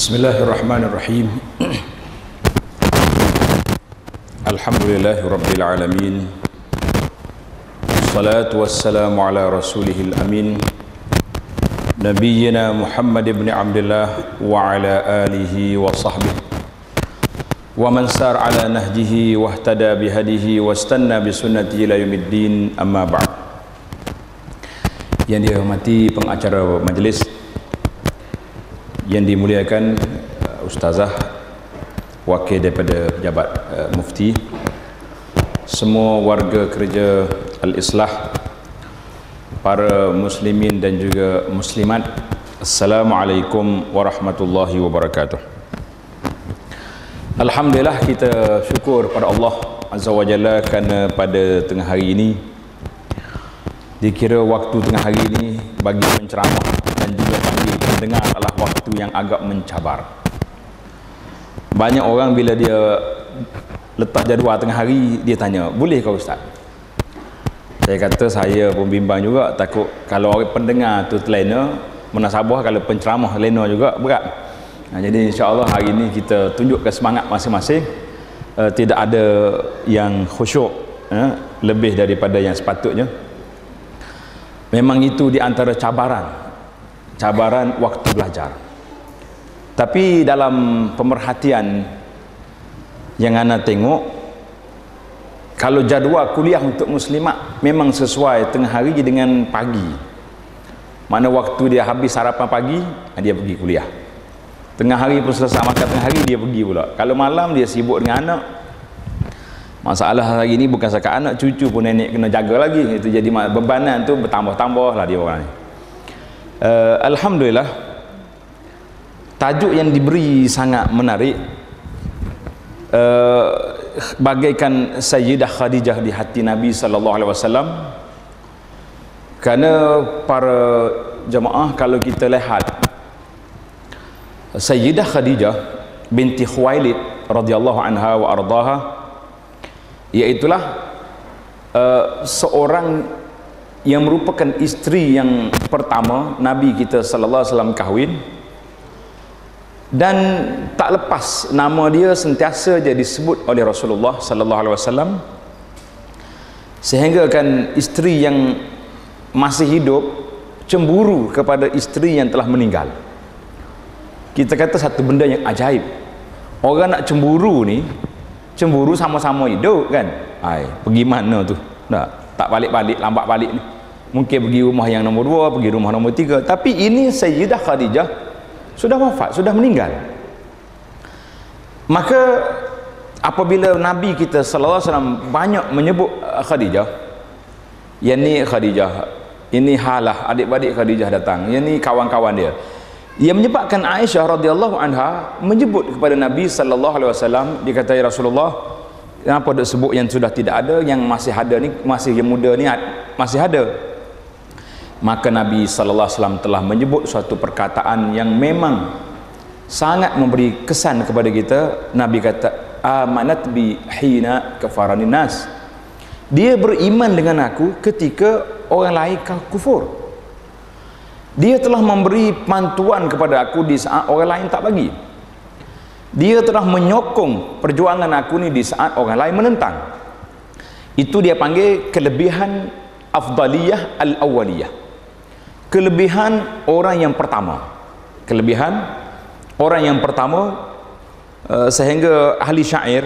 Bismillahirrahmanirrahim. Alhamdulillahirabbil alamin. Wassalatu wassalamu ala rasulihil amin. Nabiyyina Muhammad ibn Abdullah wa ala alihi wa sahbihi wa man sar ala nahjihi wahtada bihadihi wastanna bisunnatihi ila yaumiddin, amma ba'd. Yang dihormati pengacara majlis, yang dimuliakan ustazah, wakil daripada pejabat mufti, semua warga kerja Al-Islah, para muslimin dan juga muslimat, Assalamualaikum warahmatullahi wabarakatuh. Alhamdulillah, kita syukur pada Allah Azza wa Jalla kerana pada tengah hari ini, dikira waktu tengah hari ini bagi penceramah dan juga bagi pendengar adalah waktu yang agak mencabar. Banyak orang bila dia letak jadual tengah hari, dia tanya, boleh ke ustaz? Saya kata saya pun bimbang juga, takut kalau orang pendengar tu terlena, munasabah kalau penceramah lena juga berat. Jadi insya-Allah hari ini kita tunjukkan semangat masing-masing, tidak ada yang khusyuk lebih daripada yang sepatutnya. Memang itu di antara cabaran waktu belajar. Tapi dalam pemerhatian yang anda tengok, kalau jadual kuliah untuk muslimat memang sesuai tengah hari dengan pagi. Mana waktu dia habis sarapan pagi, dia pergi kuliah. Tengah hari pun selesai makan tengah hari, dia pergi pula. Kalau malam dia sibuk dengan anak. Masalah hari ini bukan sekat anak, cucu pun nenek kena jaga lagi. Itu jadi bebanan tu bertambah-tambah lah dia orang ni. Alhamdulillah, tajuk yang diberi sangat menarik, bagaikan Sayyidah Khadijah di hati Nabi SAW. Kerana para jemaah, kalau kita lihat Sayyidah Khadijah binti Khuwailid radhiyallahu anha wa ardaha, iaitulah seorang yang merupakan isteri yang pertama Nabi kita sallallahu alaihi wasallam kahwin, dan tak lepas nama dia sentiasa je disebut oleh Rasulullah sallallahu alaihi wasallam, sehingga kan isteri yang masih hidup cemburu kepada isteri yang telah meninggal. Kita kata satu benda yang ajaib, orang nak cemburu ni, cemburu sama-sama hidup kan. Pergi mana tu? Tak balik-balik, lambat balik ni. Mungkin pergi rumah yang nombor 2, pergi rumah nombor 3. Tapi ini Sayyidah Khadijah sudah wafat, sudah meninggal. Maka apabila Nabi kita sallallahu alaihi wasallam banyak menyebut Khadijah, yang ni Khadijah, ini Halah, adik-adik Khadijah datang, yang ni kawan-kawan dia, ia menyebabkan Aisyah radhiyallahu anha menyebut kepada Nabi sallallahu alaihi wasallam, dia kata, ya Rasulullah, kenapa dak sebut yang sudah tidak ada, yang masih ada ni, masih yang muda ni masih ada? Maka Nabi sallallahu alaihi wasallam telah menyebut suatu perkataan yang memang sangat memberi kesan kepada kita. Nabi kata, amanat bi hina kafarani nas. Dia beriman dengan aku ketika orang lain kufur. Dia telah memberi bantuan kepada aku di saat orang lain tak bagi. Dia telah menyokong perjuangan aku ni di saat orang lain menentang. Itu dia panggil kelebihan afdaliyah al-awwaliyah, kelebihan orang yang pertama. Kelebihan orang yang pertama, sehingga ahli syair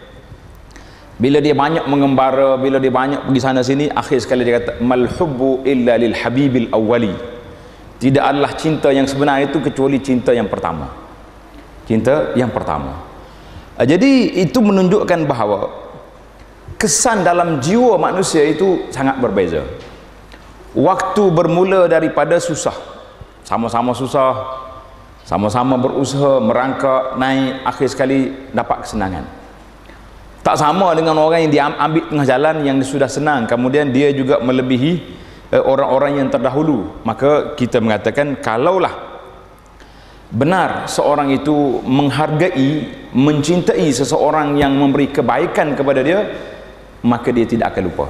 bila dia banyak mengembara, bila dia banyak pergi sana sini, akhir sekali dia kata, mal hubbu illa lil habibil awwali. Tidak adalah cinta yang sebenar itu kecuali cinta yang pertama. Cinta yang pertama. Jadi itu menunjukkan bahawa kesan dalam jiwa manusia itu sangat berbeza. Waktu bermula daripada susah, sama-sama susah, sama-sama berusaha merangkak naik, akhir sekali dapat kesenangan. Tak sama dengan orang yang diambil tengah jalan yang sudah senang, kemudian dia juga melebihi orang-orang yang terdahulu. Maka kita mengatakan, kalaulah benar seorang itu menghargai, mencintai seseorang yang memberi kebaikan kepada dia, maka dia tidak akan lupa.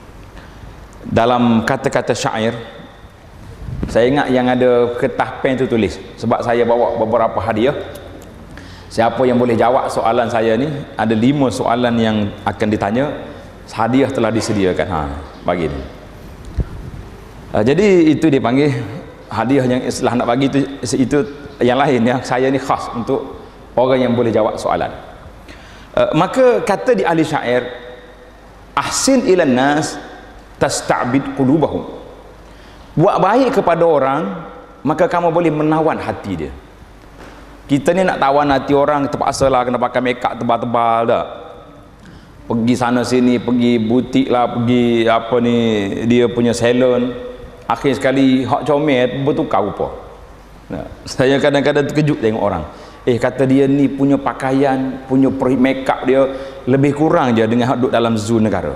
Dalam kata-kata syair, saya ingat yang ada kertas pen tu tulis, sebab saya bawa beberapa hadiah Siapa yang boleh jawab soalan saya ni? Ada 5 soalan yang akan ditanya. Hadiah telah disediakan. Bagi ni. Jadi itu dipanggil hadiah yang Islam nak bagi itu yang lain ya. Saya ni khas untuk orang yang boleh jawab soalan. Maka kata di ahli syair, ahsin ilan nas tasta'bid qulubahum. Buat baik kepada orang, maka kamu boleh menawan hati dia. Kita ni nak tawan hati orang, terpaksa lah kena pakai makeup tebal-tebal dah. Pergi sana sini, pergi butik lah, pergi apa ni, dia punya salon. Akhir sekali hak comel bertukar rupa. Saya kadang-kadang terkejut tengok orang. Kata dia ni punya pakaian, punya makeup dia lebih kurang je dengan hak duduk dalam zoo negara.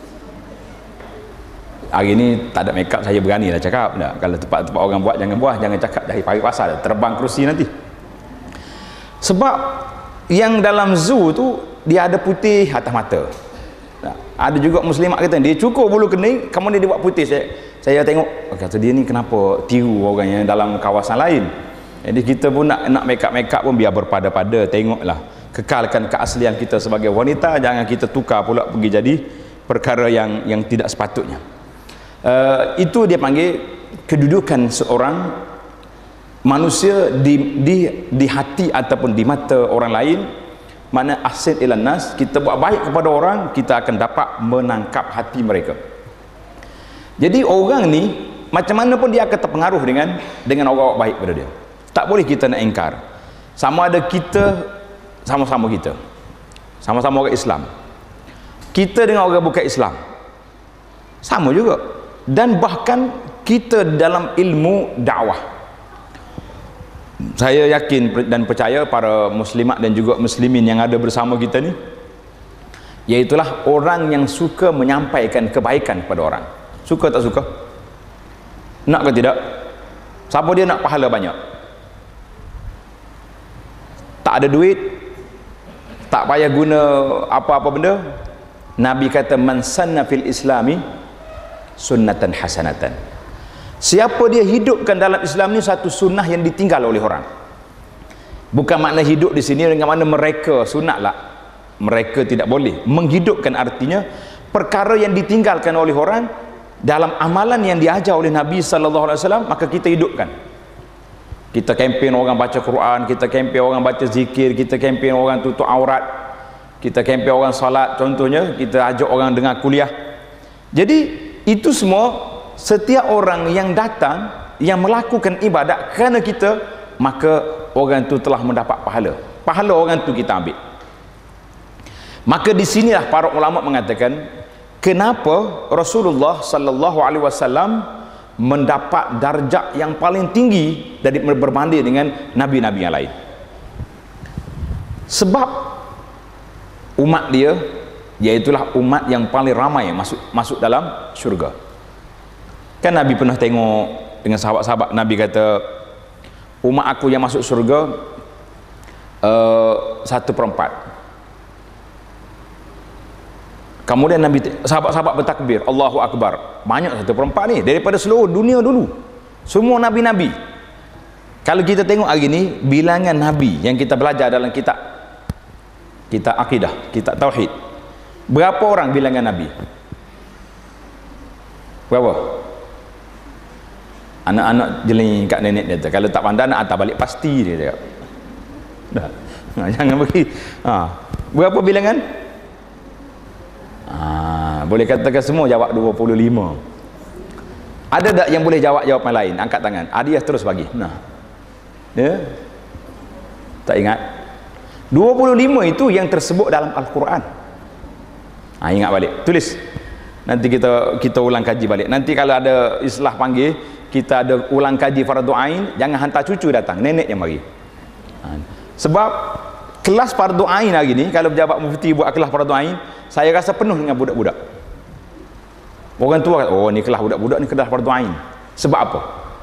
Hari ni tak ada makeup, saya berani lah cakap. Kalau tempat-tempat orang buat jangan cakap dari pagi pasal, terbang kerusi nanti. Sebab yang dalam zoo tu dia ada putih atas mata. Ada juga muslimat kata dia cukur bulu kening, kemudian dia buat putih. Saya tengok, kata dia ni kenapa tiru orang yang dalam kawasan lain. Jadi kita pun nak makeup pun biar berpada-pada, tengoklah, kekalkan keaslian kita sebagai wanita, jangan kita tukar pula pergi jadi perkara yang tidak sepatutnya. Itu dia panggil kedudukan seorang manusia di hati ataupun di mata orang lain. Mana ahsin ilan nas, kita buat baik kepada orang, kita akan dapat menangkap hati mereka. Jadi orang ni macam mana pun dia akan terpengaruh dengan orang baik pada dia. Tak boleh kita nak ingkar. Sama ada kita sama-sama orang Islam, kita dengan orang bukan Islam sama juga, dan bahkan kita dalam ilmu dakwah. Saya yakin dan percaya para muslimat dan juga muslimin yang ada bersama kita ni, iaitulah orang yang suka menyampaikan kebaikan kepada orang. Suka tak suka? Nak ke tidak? Siapa dia nak pahala banyak? Tak ada duit, tak payah guna apa-apa benda. Nabi kata, man sanna fil islami sunnatan hasanatan. Siapa dia hidupkan dalam Islam ni satu sunnah yang ditinggal oleh orang. Bukan makna hidup di sini dengan makna mereka sunat lah. Mereka tidak boleh. Menghidupkan artinya perkara yang ditinggalkan oleh orang dalam amalan yang diajar oleh Nabi SAW, maka kita hidupkan. Kita kempen orang baca Quran, kita kempen orang baca zikir, kita kempen orang tutup aurat, kita kempen orang salat, contohnya kita ajak orang dengar kuliah. Jadi itu semua, setiap orang yang datang yang melakukan ibadat kerana kita, maka orang itu telah mendapat pahala orang itu kita ambil. Maka di sinilah para ulama mengatakan kenapa Rasulullah sallallahu alaihi wasallam mendapat darjat yang paling tinggi dari berbanding dengan nabi-nabi yang lain. Sebab umat dia iaitulah umat yang paling ramai masuk dalam syurga. Kan Nabi pernah tengok dengan sahabat-sahabat, Nabi kata umat aku yang masuk syurga 1/4. Kemudian Nabi, sahabat-sahabat bertakbir, Allahu Akbar. Banyak 1/4 ni daripada seluruh dunia dulu, semua nabi-nabi. Kalau kita tengok hari ni bilangan nabi yang kita belajar dalam kitab akidah, kitab tauhid, berapa orang bilangan nabi? Berapa? Anak-anak jeling kat nenek dia tu, kalau tak pandai nak hantar balik pasti dia cakap. Dah. Jangan bagi. Berapa bilangan? Boleh katakan semua jawab 25. Ada tak yang boleh jawab jawapan lain? Angkat tangan. Hadiah terus bagi. Ya? Tak ingat? 25 itu yang tersebut dalam Al-Quran. Ingat balik. Tulis. Nanti kita ulang kaji balik. Nanti kalau ada islah panggil, kita ada ulang kaji fardu ain, jangan hantar cucu datang, nenek yang mari. Sebab kelas fardu ain hari ni, kalau pejabat mufti buat kelas fardu ain, saya rasa penuh dengan budak-budak. Orang tua kata, oh ni kelas budak-budak, ni kelas fardu ain. Sebab apa?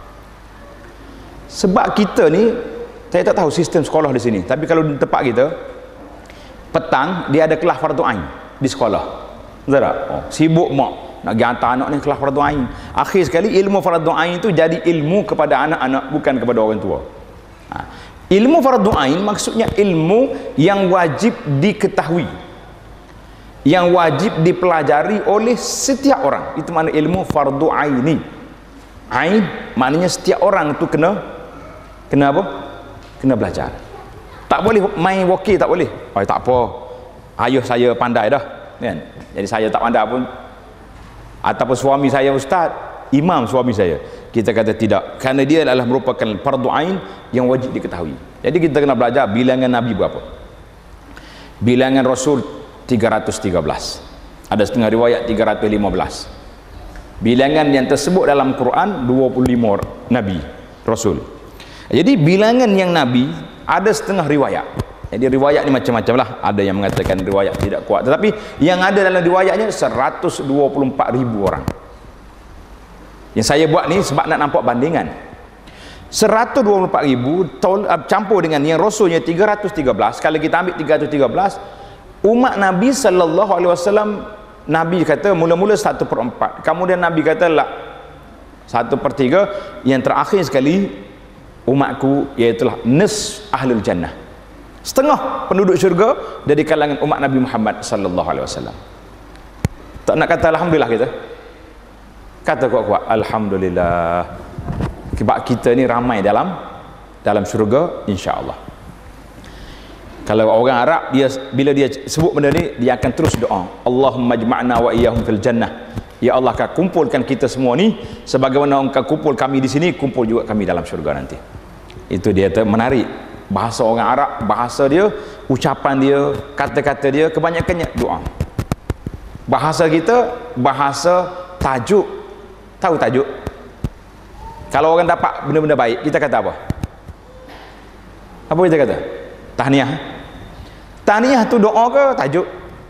Sebab kita ni, saya tak tahu sistem sekolah di sini, tapi kalau di tempat kita, petang dia ada kelas fardu ain di sekolah. Betul tak? Sibuk mak nak pergi hantar anak ni kelas fardu ain. Akhir sekali ilmu fardu ain itu jadi ilmu kepada anak-anak, bukan kepada orang tua. Ilmu fardu ain maksudnya ilmu yang wajib diketahui, yang wajib dipelajari oleh setiap orang. Itu makna ilmu fardu aini. Ain maknanya setiap orang itu kena apa? Kena belajar. Tak boleh main wakil, tak boleh. Oh, tak apa, ayah saya pandai dah kan, jadi saya tak pandai pun, ataupun suami saya ustaz, imam suami saya, kita kata tidak, kerana dia adalah merupakan fardu ain yang wajib diketahui. Jadi kita kena belajar bilangan Nabi berapa, bilangan Rasul 313, ada setengah riwayat 315. Bilangan yang tersebut dalam Quran 25 Nabi Rasul. Jadi bilangan yang Nabi ada setengah riwayat. Jadi riwayat ni macam-macam lah, ada yang mengatakan riwayat tidak kuat, tetapi yang ada dalam riwayatnya 124,000 orang. Yang saya buat ni sebab nak nampak bandingan. 124,000 campur dengan yang Rasulnya 313. Kalau kita ambil 313, umat Nabi sallallahu alaihi wasallam, Nabi kata mula-mula 1/4, kemudian Nabi kata lah 1/3, yang terakhir sekali umatku iaitulah nis ahlul jannah, setengah penduduk syurga dari kalangan umat Nabi Muhammad sallallahu alaihi wasallam. Tak nak kata alhamdulillah kita? Kata kuat-kuat alhamdulillah, sebab kita ni ramai dalam syurga insya-Allah. Kalau orang Arab, dia bila dia sebut benda ni, dia akan terus doa, Allahumma jma'na wa iyyahum fil jannah. Ya Allah, kau kumpulkan kita semua ni sebagaimana engkau kumpul kami di sini, kumpul juga kami dalam syurga nanti. Itu dia menarik. Bahasa orang Arab, bahasa dia, ucapan dia, kata-kata dia kebanyakannya doa. Bahasa kita bahasa tajuk. Tahu tajuk? Kalau orang dapat benda-benda baik, kita kata apa? Apa kita kata? Tahniah. Tahniah tu doa ke tajuk?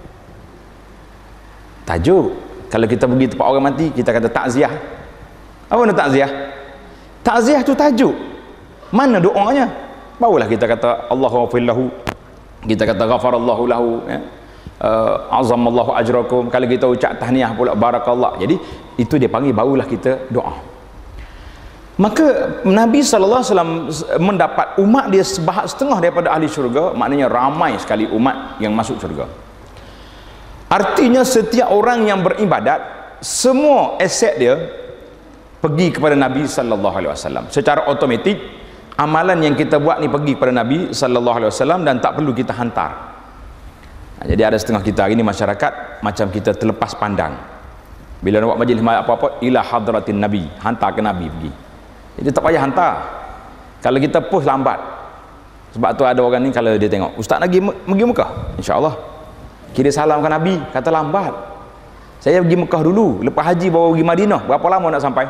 Tajuk. Kalau kita pergi tempat orang mati, kita kata takziah. Apa benda takziah? Takziah tu tajuk. Mana doanya? Barulah kita kata Allahu ghafirlahu, kita kata ghafarallahu lahu, ya. Azamallahu ajrakum. Kalau kita ucap tahniah pula barakallah. Jadi itu dia panggil barulah kita doa. Maka Nabi SAW mendapat umat dia setengah daripada ahli syurga, maknanya ramai sekali umat yang masuk syurga. Artinya setiap orang yang beribadat, semua aset dia pergi kepada Nabi SAW. Secara automatik amalan yang kita buat ni pergi kepada Nabi SAW dan tak perlu kita hantar. Jadi ada setengah kita hari ni masyarakat macam kita terlepas pandang. Bila nak buat majlis apa-apa, ila hadratin Nabi, hantar ke Nabi pergi. Jadi tak payah hantar. Kalau kita post lambat. Sebab tu ada orang ni kalau dia tengok ustaz lagi pergi Mekah, insya-Allah kira salam ke Nabi, kata lambat. Saya pergi Mekah dulu, lepas haji baru pergi Madinah. Berapa lama nak sampai?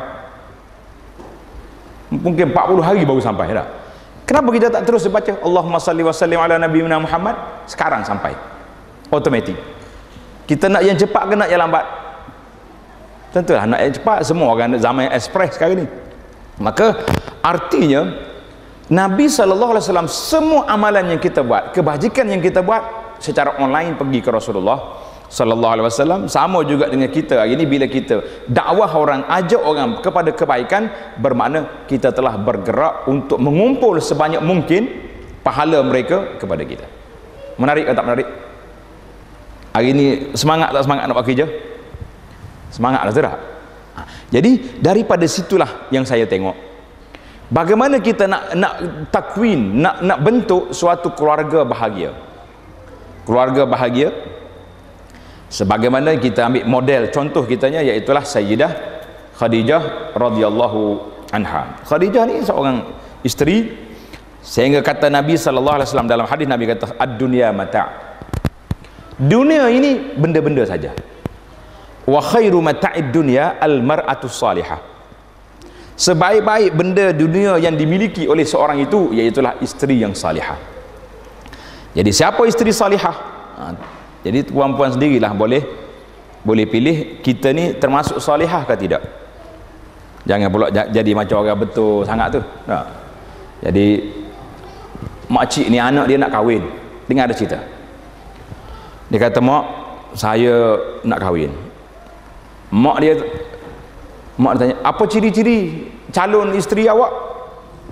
Mungkin 40 hari baru sampai dah. Kenapa kita tak terus baca Allahumma salli wa sallim ala nabiyina Muhammad sekarang sampai? Automatik. Kita nak yang cepat ke nak yang lambat? Tentulah nak yang cepat, semua orang zaman express sekarang ni. Maka artinya Nabi SAW semua amalan yang kita buat, kebajikan yang kita buat secara online pergi ke Rasulullah SAW. Sama juga dengan kita hari ini, bila kita dakwah orang, ajak orang kepada kebaikan, bermakna kita telah bergerak untuk mengumpul sebanyak mungkin pahala mereka kepada kita. Menarik atau tak menarik? Hari ini semangat tak semangat nak buat kerja? Semangat lah tak? Jadi daripada situlah yang saya tengok bagaimana kita nak takwin, nak bentuk suatu keluarga bahagia. Keluarga bahagia sebagaimana kita ambil model contoh kitanya, iaitulah Sayyidah Khadijah radhiyallahu anha. Khadijah ni seorang isteri, sehingga kata Nabi sallallahu alaihi wasallam dalam hadis, Nabi kata ad-dunya mata'. Dunia ini benda-benda saja. Wa khairu mata'id dunya al-mar'atu salihah. Sebaik-baik benda dunia yang dimiliki oleh seorang itu iaitulah isteri yang salihah. Jadi siapa isteri salihah? Jadi puan-puan sendirilah boleh pilih kita ni termasuk salihah ke tidak. Jangan pula jadi macam orang betul sangat tu. Nah. Jadi makcik ni anak dia nak kahwin. Dengar ada cerita. Dia kata, "Mak, saya nak kahwin." Mak dia tanya, "Apa ciri-ciri calon isteri awak?"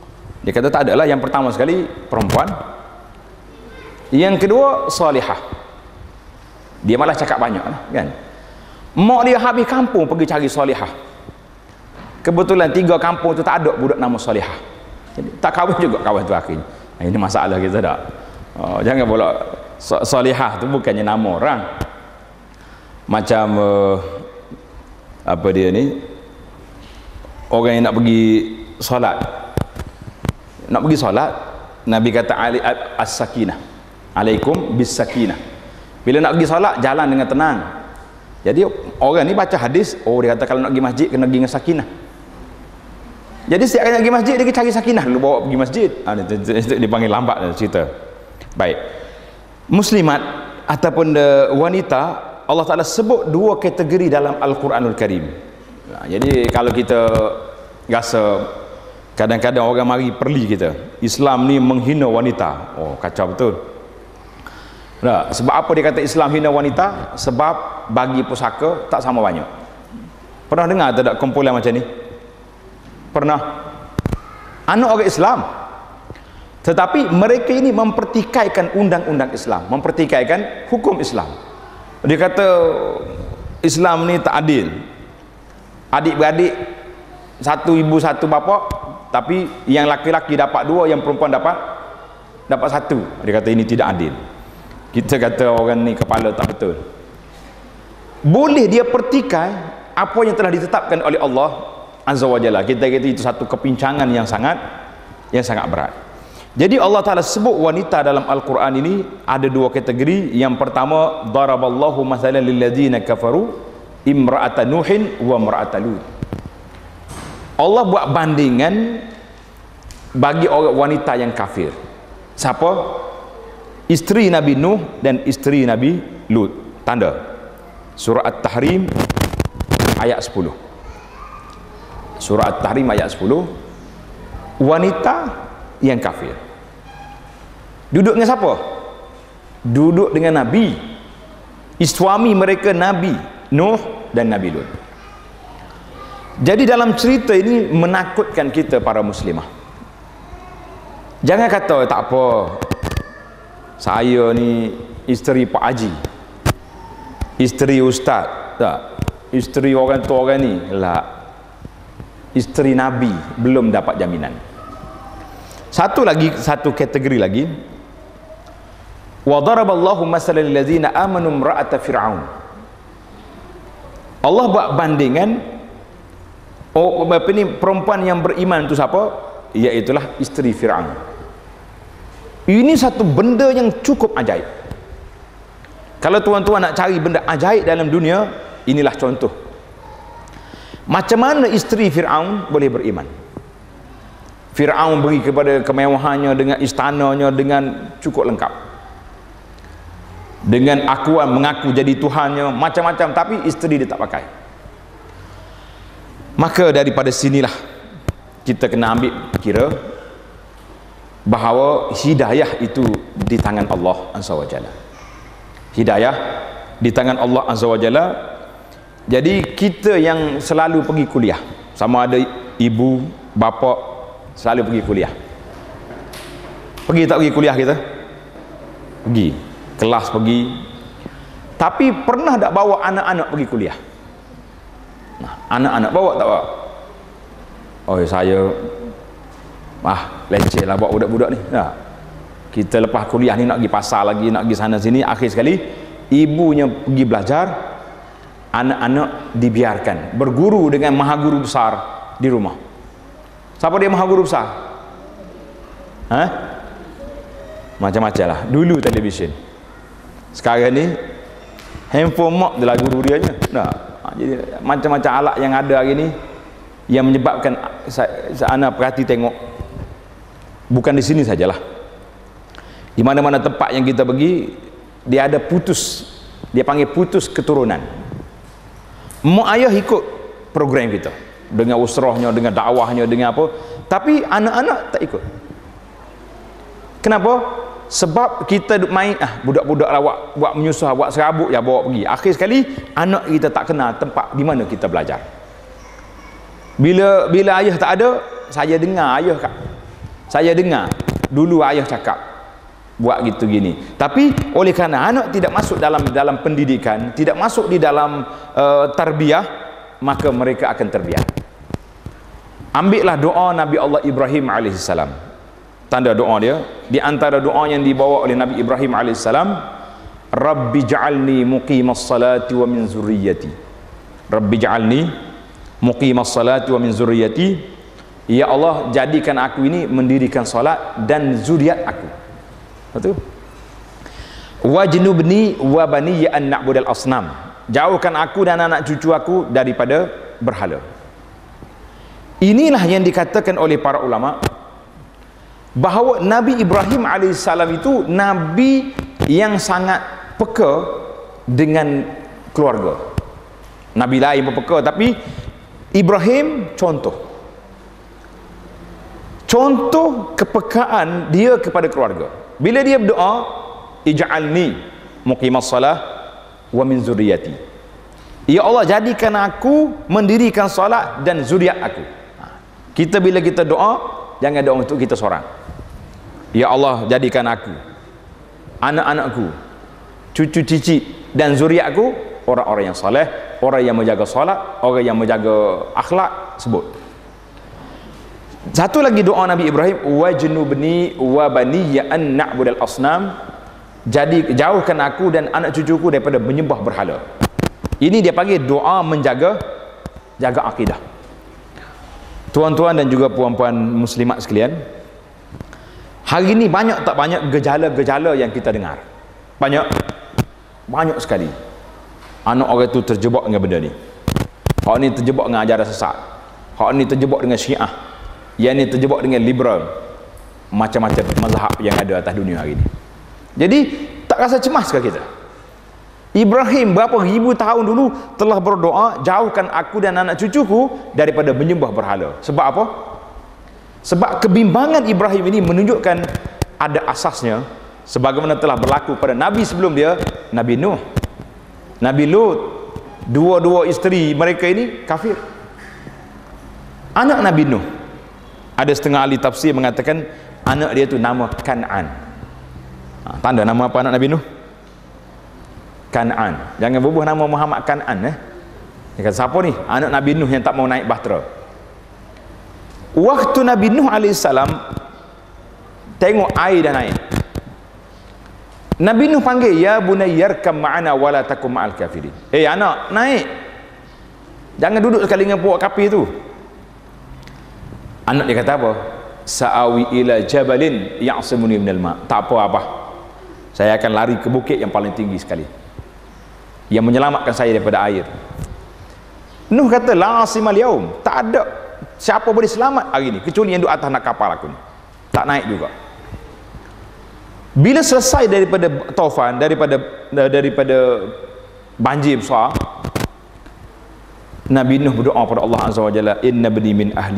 Dia kata tak adalah. Yang pertama sekali perempuan, yang kedua salihah. Dia malah cakap banyak lah, kan. Mak dia habis kampung pergi cari salihah. Kebetulan 3 kampung tu tak ada budak nama salihah. Jadi tak kahwin juga kawan tu akhirnya. Ini masalah kita tak. Jangan pula salihah tu bukannya nama orang. Macam apa dia ni, orang yang nak pergi solat, Nabi kata as-sakinah, alaikum bis-sakinah. Bila nak pergi solat jalan dengan tenang. Jadi orang ni baca hadis, dia kata kalau nak pergi masjid kena pergi dengan sakinah. Jadi setiap kali nak pergi masjid dia cari sakinah dulu bawa pergi masjid. Itu dipanggil lambat cerita. Baik, muslimat ataupun wanita, Allah Ta'ala sebut 2 kategori dalam Al-Quranul Karim. Jadi kalau kita rasa kadang-kadang orang mari perli kita, Islam ni menghina wanita, kacau betul. Sebab apa dia kata Islam hina wanita? Sebab bagi pusaka tak sama banyak. Pernah dengar tak kumpulan macam ni? Pernah? Anak orang Islam, tetapi mereka ini mempertikaikan undang-undang Islam, mempertikaikan hukum Islam. Dia kata Islam ni tak adil, adik-beradik satu ibu satu bapa, tapi yang laki-laki dapat 2, yang perempuan dapat 1. Dia kata ini tidak adil. Kita kata orang ni kepala tak betul. Boleh dia pertikai apa yang telah ditetapkan oleh Allah Azza wa Jalla. Kita kata itu satu kepincangan yang sangat berat. Jadi Allah Ta'ala sebut wanita dalam Al-Quran ini ada 2 kategori. Yang pertama, daraballahu mathalan lilladzina kafaru imra'ata nuhin wa imra'ata lut. Allah buat bandingan bagi orang wanita yang kafir. Siapa? Isteri Nabi Nuh dan isteri Nabi Lut. Tanda surah At-Tahrim ayat 10. Surah At-Tahrim ayat 10. Wanita yang kafir duduk dengan siapa? Duduk dengan Nabi. Suami mereka Nabi Nuh dan Nabi Lut. Jadi dalam cerita ini menakutkan kita para muslimah. Jangan kata tak apa, saya ni isteri Pak Haji, isteri ustaz, tak, isteri orang tua orang ni lah, isteri Nabi belum dapat jaminan. Satu kategori lagi, wa daraballahu masalan lilladzina amanu imra'ata fir'aun. Allah buat bandingan perempuan yang beriman itu siapa? Iaitulah isteri Fir'aun. Ini satu benda yang cukup ajaib. Kalau tuan-tuan nak cari benda ajaib dalam dunia, inilah contoh. Macam mana isteri Fir'aun boleh beriman? Fir'aun beri kepada kemewahannya dengan istananya dengan cukup lengkap, dengan akuan mengaku jadi Tuhannya, macam-macam, tapi isteri dia tak pakai. Maka daripada sinilah kita kena ambil kira bahawa hidayah itu di tangan Allah Azza wa Jalla. Hidayah di tangan Allah Azza wa Jalla. Jadi kita yang selalu pergi kuliah, sama ada ibu, bapa, selalu pergi kuliah. Pergi tak pergi kuliah kita? Pergi. Kelas pergi. Tapi pernah tak bawa anak-anak pergi kuliah? Anak-anak bawa tak bawa? Saya leceh lah bawa budak-budak ni. Kita lepas kuliah ni nak pergi pasar lagi, nak pergi sana sini, akhir sekali ibunya pergi belajar, anak-anak dibiarkan berguru dengan maha guru besar di rumah. Siapa dia maha guru besar? Macam-macam lah. Dulu televisyen, sekarang ni handphone mak adalah guru dia nya. Jadi macam-macam alat yang ada hari ni yang menyebabkan saya perhati tengok. Bukan di sini sajalah, di mana-mana tempat yang kita pergi, dia ada putus, dia panggil putus keturunan. Mak ayah ikut program kita dengan usrahnya, dengan dakwahnya, dengan apa, tapi anak-anak tak ikut. Kenapa? Sebab kita duk main budak-budak lah buat menyusah, buat serabut, ya bawa pergi. Akhir sekali anak kita tak kenal tempat di mana kita belajar. Bila ayah tak ada, saya dengar ayah Saya dengar dulu ayah cakap buat gitu gini. Tapi oleh kerana anak tidak masuk dalam pendidikan, tidak masuk di dalam tarbiyah, maka mereka akan terbiar. Ambillah doa Nabi Allah Ibrahim alaihissalam. Tanda doa dia, di antara doa yang dibawa oleh Nabi Ibrahim alaihissalam, Rabbi ja'alni muqimas salati wa min zurriyyati. Rabbi ja'alni muqimas salati wa min zurriyyati. Ya Allah, jadikan aku ini mendirikan salat dan zuriat aku. Betul? Wajnubni wa baniya an na'budal asnam. Jauhkan aku dan anak cucu aku daripada berhala. Inilah yang dikatakan oleh para ulama bahawa Nabi Ibrahim alaihissalam itu nabi yang sangat peka dengan keluarga. Nabi lain pun peka, tapi Ibrahim contoh kepekaan dia kepada keluarga. Bila dia berdoa, ij'alni muqimas salah wa min zurriyati. Ya Allah, jadikan aku mendirikan solat dan zuriat aku. Kita bila kita doa, jangan doa untuk kita seorang. Ya Allah, jadikan aku, anak-anakku, cucu cicit dan zuriat aku orang-orang yang soleh, orang yang menjaga solat, orang yang menjaga akhlak. Sebut satu lagi doa Nabi Ibrahim, wajnubni wa baniya an na'budal asnam. Jadi jauhkan aku dan anak cucuku daripada menyembah berhala. Ini dia panggil doa menjaga akidah. Tuan-tuan dan juga puan-puan muslimat sekalian, hari ini banyak tak banyak gejala-gejala yang kita dengar. Banyak sekali anak orang itu terjebak dengan benda ni. Hak ni terjebak dengan ajaran sesat, hak ni terjebak dengan Syiah, yang ni terjebak dengan liberal, macam-macam mazhab yang ada atas dunia hari ini. Jadi tak rasa cemas ke kita? Ibrahim berapa ribu tahun dulu telah berdoa, jauhkan aku dan anak cucuku daripada menyembah berhala. Sebab apa? Sebab kebimbangan Ibrahim ini menunjukkan ada asasnya, sebagaimana telah berlaku pada Nabi sebelum dia, Nabi Nuh, Nabi Lut. Dua-dua isteri mereka ini kafir. Anak Nabi Nuh, ada setengah ahli tafsir mengatakan anak dia tu nama Kan'an. Tanda nama apa anak Nabi Nuh? Kan'an. Jangan bubuh nama Muhammad Kan'an. Dia kata, siapa ni? Anak Nabi Nuh yang tak mau naik bahtera. Waktu Nabi Nuh alaihissalam tengok air dah naik, Nabi Nuh panggil, ya bunayyarkam ma'ana wala takum ma'al kafirin. Anak, naik, jangan duduk sekali dengan puak kafir tu. Anak dia kata apa? Sa'awi ila jabalin ya'simuni minal ma'. Tak apa-apa, saya akan lari ke bukit yang paling tinggi sekali, yang menyelamatkan saya daripada air. Nuh kata, la asimal yaum, tak ada siapa boleh selamat hari ni kecuali yang duduk atas nak kapal aku ni. Tak naik juga. Bila selesai daripada taufan, daripada banjir besar, Nabi Nuh berdoa pada Allah Azza wa Jalla, inna bani min ahli.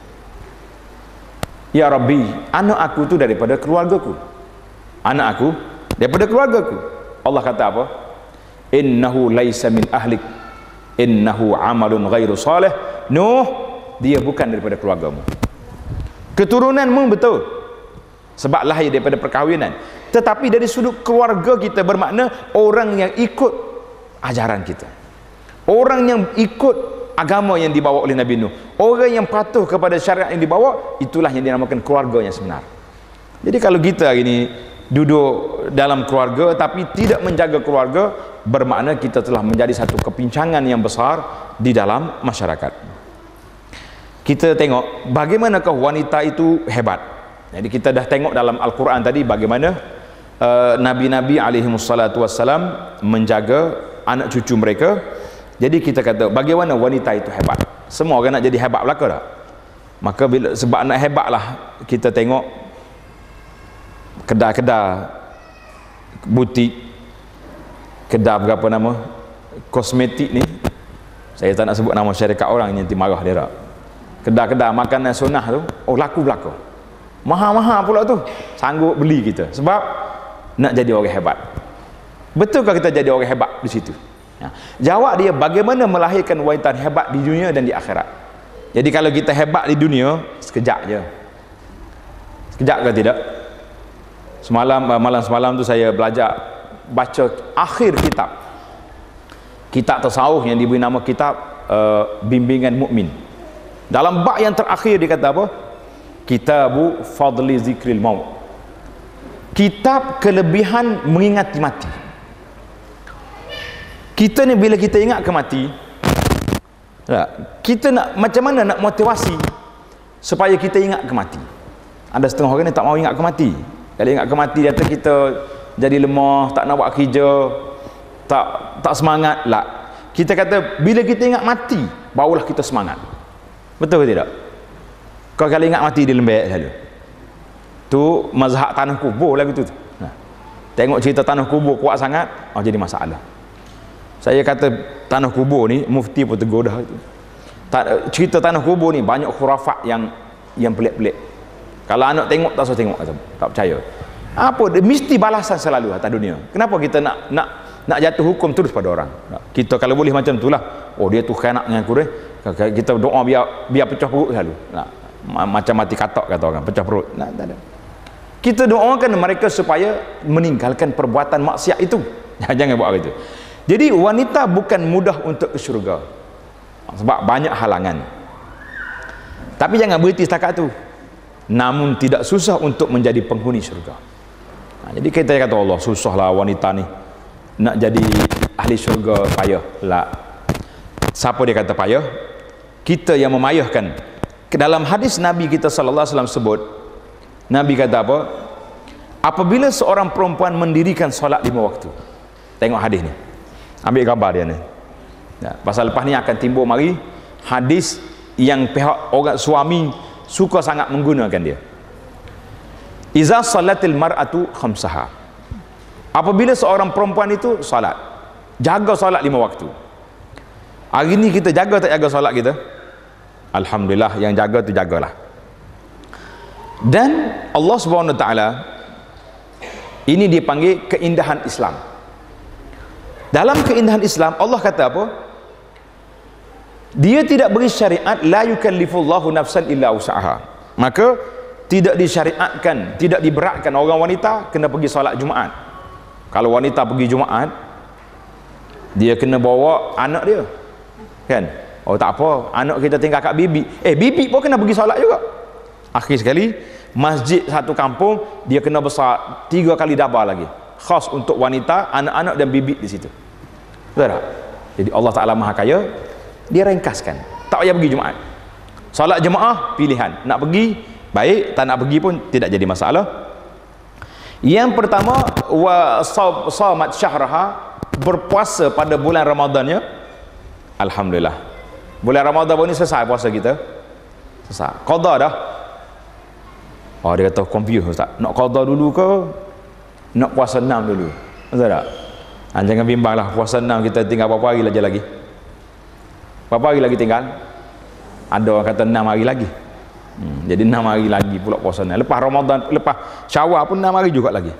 Ya Rabbi, anak aku tu daripada keluargaku. Anak aku daripada keluargaku. Allah kata apa? Innahu laisa min ahlik, innahu amalun ghairu salih. Nuh, dia bukan daripada keluargamu. Keturunanmu betul, sebab lahir daripada perkahwinan, tetapi dari sudut keluarga kita bermakna orang yang ikut ajaran kita, orang yang ikut agama yang dibawa oleh Nabi Nuh, orang yang patuh kepada syariat yang dibawa, itulah yang dinamakan keluarga yang sebenar. Jadi kalau kita hari ini duduk dalam keluarga tapi tidak menjaga keluarga, bermakna kita telah menjadi satu kepincangan yang besar di dalam masyarakat. Kita tengok bagaimanakah wanita itu hebat. Jadi kita dah tengok dalam Al-Quran tadi bagaimana Nabi-Nabi alaihimussalatu wassalam menjaga anak cucu mereka. Jadi kita kata bagaimana wanita itu hebat. Semua orang nak jadi hebat belaka tak? Maka sebab nak hebat lah, kita tengok kedai-kedai butik, kedai berapa nama kosmetik ni, saya tak nak sebut nama syarikat orang, nanti marah dia tak. Kedai-kedai makanan sunnah tu, oh laku belaka, mahal-mahal pula tu, sanggup beli kita sebab nak jadi orang hebat. Betulkah kita jadi orang hebat di situ? Ya. Jawab dia, bagaimana melahirkan wanita hebat di dunia dan di akhirat. Jadi kalau kita hebat di dunia sekejap je, Kejap ke tidak? Malam semalam tu saya belajar baca akhir kitab tasawuf yang diberi nama kitab Bimbingan Mukmin. Dalam bab yang terakhir dia kata apa? Kitabu Fadli Zikril Maut. Kitab kelebihan mengingati mati. Kita ni bila kita ingat ke mati, kita nak macam mana nak motivasi supaya kita ingat ke mati? Ada setengah orang ni tak mau ingat ke mati. Kalau ingat ke mati, dia kata kita jadi lemah, tak nak buat kerja, tak semangat lah. Kita kata bila kita ingat mati, barulah kita semangat. Betul ke tidak? Kau kalau ingat mati dia lembek selalu. Tu mazhab tanah kubur lagu tu. Tengok cerita tanah kubur kuat sangat, jadi masalah. Saya kata tanah kubur ni mufti pun tegur dah itu. Cerita tanah kubur ni banyak khurafat yang pelik-pelik. Kalau anak tengok tak usah tengok, tak percaya. Apa dia mesti balasan selalu atas dunia. Kenapa kita nak jatuh hukum terus pada orang? Kita kalau boleh macam itulah. Oh dia tu khianat dengan aku deh. Kita doa biar pecah perut selalu. Macam mati katak kata orang, pecah perut. Tak ada. Kita doakan mereka supaya meninggalkan perbuatan maksiat itu. Jangan buat gitu. Jadi wanita bukan mudah untuk ke syurga. Sebab banyak halangan. Tapi jangan berhenti setakat tu. Namun tidak susah untuk menjadi penghuni syurga. Jadi kita kata Allah, susahlah wanita ni nak jadi ahli syurga, payah lah. Siapa dia kata payah? Kita yang memayahkan. Dalam hadis Nabi kita sallallahu alaihi wasallam sebut, Nabi kata apa? Apabila seorang perempuan mendirikan solat 5 waktu. Tengok hadis ni. Ambil gambar dia ni. Pasal lepas ni akan timbul mari hadis yang pihak orang suami suka sangat menggunakan dia. Iza salatil mar'atu khamsaha. Apabila seorang perempuan itu salat, jaga salat 5 waktu. Hari ni kita jaga tak jaga salat kita? Alhamdulillah, yang jaga tu jagalah. Dan Allah Subhanahu Wa Taala ini dipanggil keindahan Islam. Dalam keindahan Islam Allah kata apa? Dia tidak beri syariat la yukallifullahu nafsan illa usaha. Maka tidak disyariatkan, tidak diberatkan orang wanita kena pergi solat Jumaat. Kalau wanita pergi Jumaat, dia kena bawa anak dia. Kan? Oh tak apa, anak kita tinggal kat bibi. Bibi pun kena pergi solat juga. Akhir sekali, masjid satu kampung dia kena besar 3 kali dabar lagi. Khas untuk wanita, anak-anak dan bibi di situ. Betul tak? Jadi Allah Taala Maha Kaya, dia ringkaskan. Tak payah pergi Jumaat. Solat jemaah pilihan. Nak pergi baik, tak nak pergi pun tidak jadi masalah. Yang pertama, wa shamat syahraha, berpuasa pada bulan Ramadannya. Alhamdulillah. Bulan Ramadan pun ni selesai puasa kita. Selesai. Qada dah. Oh dia kata confuse Ustaz. Nak qada dulu ke nak puasa 6 dulu? Betul tak? Jangan bimbanglah, puasa 6 kita tinggal berapa hari lagi? Berapa hari lagi tinggal? Ada orang kata 6 hari lagi. Jadi 6 hari lagi pula puasa 6. Lepas Ramadan, lepas Syawal pun 6 hari juga lagi.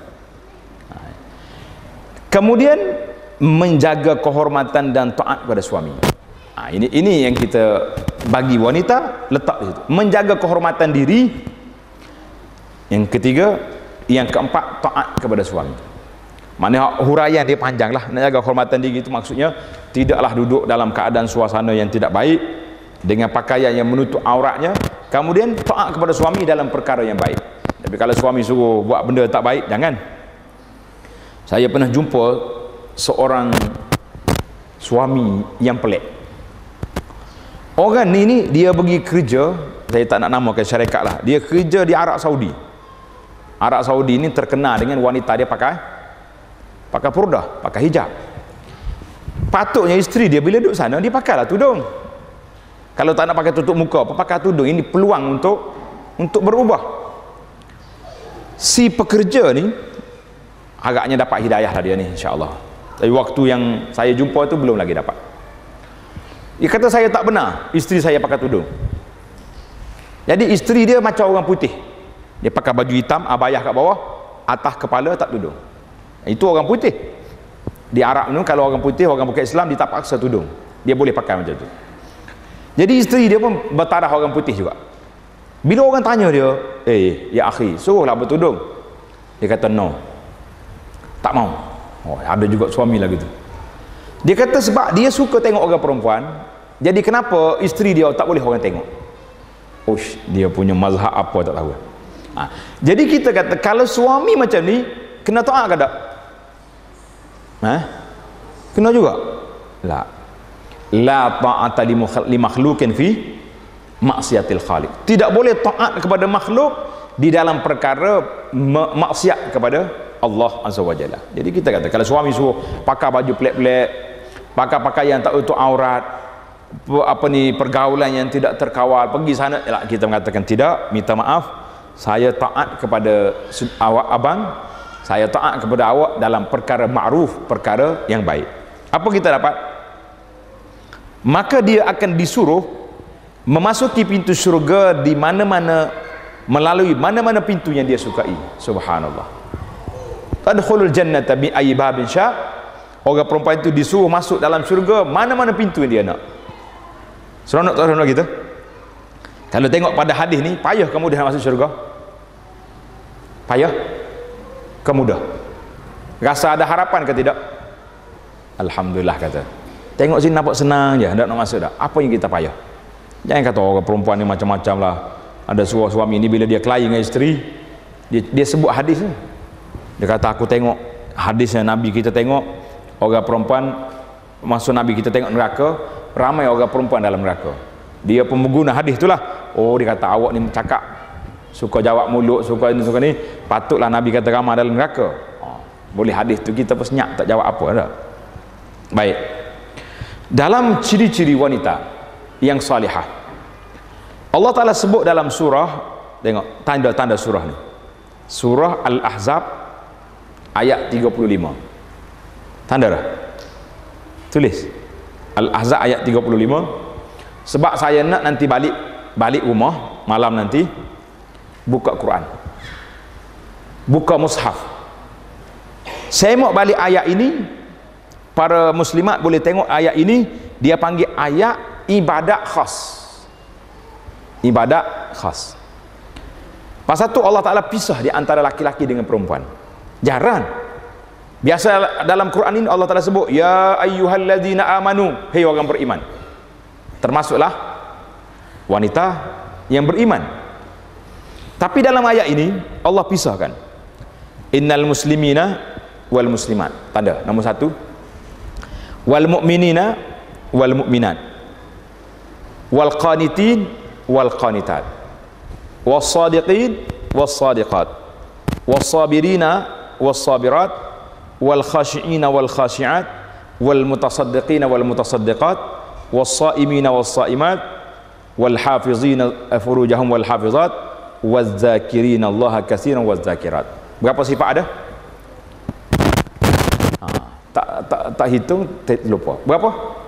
Kemudian menjaga kehormatan dan taat kepada suami. Ini yang kita bagi wanita letak di situ. Menjaga kehormatan diri. Yang ketiga, yang keempat, taat kepada suami. Maknanya huraian dia panjang lah. Nak jaga kehormatan diri itu maksudnya tidaklah duduk dalam keadaan suasana yang tidak baik, dengan pakaian yang menutup auratnya. Kemudian taat kepada suami dalam perkara yang baik. Tapi kalau suami suruh buat benda tak baik, jangan. Saya pernah jumpa seorang suami yang pelik. Orang ni dia pergi kerja, saya tak nak namakan syarikat lah, dia kerja di Arab Saudi. Arab Saudi ni terkenal dengan wanita dia pakai purdah, pakai hijab. Patutnya isteri dia bila duduk sana dia pakailah tudung. Kalau tak nak pakai tutup muka, pakai tudung. Ini peluang untuk berubah. Si pekerja ni agaknya dapat hidayah lah dia ni, insya-Allah. Tapi waktu yang saya jumpa tu belum lagi dapat. Dia kata saya tak benar isteri saya pakai tudung. Jadi isteri dia macam orang putih. Dia pakai baju hitam, abayah kat bawah, atas kepala tak tudung. Itu orang putih. Di Arab ni kalau orang putih, orang bukan Islam, dia tak paksa tudung. Dia boleh pakai macam tu. Jadi isteri dia pun bertaraf orang putih juga. Bila orang tanya dia, ya akhi, suruhlah bertudung. Dia kata no, tak mau. Oh, ada juga suami lah gitu. Dia kata sebab dia suka tengok orang perempuan, jadi kenapa isteri dia tak boleh orang tengok? Ush, dia punya mazhab apa tak tahu. Jadi kita kata kalau suami macam ni kena taat ke tak? Kena juga. La ta'ata li makhluqin fi maksiatil khaliq. Tidak boleh taat kepada makhluk di dalam perkara maksiat kepada Allah Azza wa Jalla. Jadi kita kata kalau suami suruh pakai baju pelik-pelik, pakai pakaian tak untuk aurat, pergaulan yang tidak terkawal, pergi sana, kita mengatakan tidak, minta maaf, saya taat kepada awak abang, saya taat kepada awak dalam perkara ma'ruf, perkara yang baik. Apa kita dapat? Maka dia akan disuruh memasuki pintu syurga di mana-mana, melalui mana-mana pintu yang dia sukai. Subhanallah. Tadkhulul jannata bi ayyi babin sya'. Orang perempuan itu disuruh masuk dalam syurga mana-mana pintu yang dia nak. Seronok tak seronok kita? Kalau tengok pada hadis ni, payah kamu dah masuk syurga? Payah? Kemudah. Rasa ada harapan ke tidak? Alhamdulillah kata. Tengok sini nampak senang je, tak nak masuk dah. Apa yang kita payah? Jangan kata orang perempuan ni macam-macam lah. Ada suami ni bila dia kelahi dengan isteri, dia sebut hadis ni. Dia kata aku tengok hadisnya Nabi kita tengok orang perempuan masuk Nabi kita tengok neraka, ramai orang perempuan dalam neraka. Dia pun mengguna hadis itulah. Oh, dia kata awak ni cakap suka jawab mulut, suka ni, patutlah Nabi kata ramai dalam neraka. Boleh hadis tu kita pun senyap tak jawab apa dah. Baik. Dalam ciri-ciri wanita yang salihah, Allah Ta'ala sebut dalam surah, tengok tanda-tanda surah ni, surah Al-Ahzab ayat 35. Tanda dah? Tulis Al-Ahzab ayat 35. Sebab saya nak nanti balik rumah malam nanti, buka Quran, buka mushaf, saya mau balik ayat ini. Para muslimat boleh tengok ayat ini, dia panggil ayat ibadat khas. Ibadat khas. Pasal tu Allah Ta'ala pisah di antara laki-laki dengan perempuan. Jarang. Biasa dalam Quran ini Allah Ta'ala sebut, ya ayyuhalladzina amanu, hei orang beriman. Termasuklah wanita yang beriman. Tapi dalam ayat ini Allah pisahkan, innal muslimina wal muslimat. Tanda nombor 1, wal mu'minina wal mu'minat, wal qanitin wal qanitat, was sadiqin was sadiqat, was sabirina was sabirat, wal khashi'ina wal khashi'at, wal mutasaddiqina wal mutasaddiqat, was saimina was saimat, wal hafizina furujahum wal hafizat, waz zakirina Allah katsiran waz zakirat. Berapa sifat ada? Tak hitung, lupa. Berapa?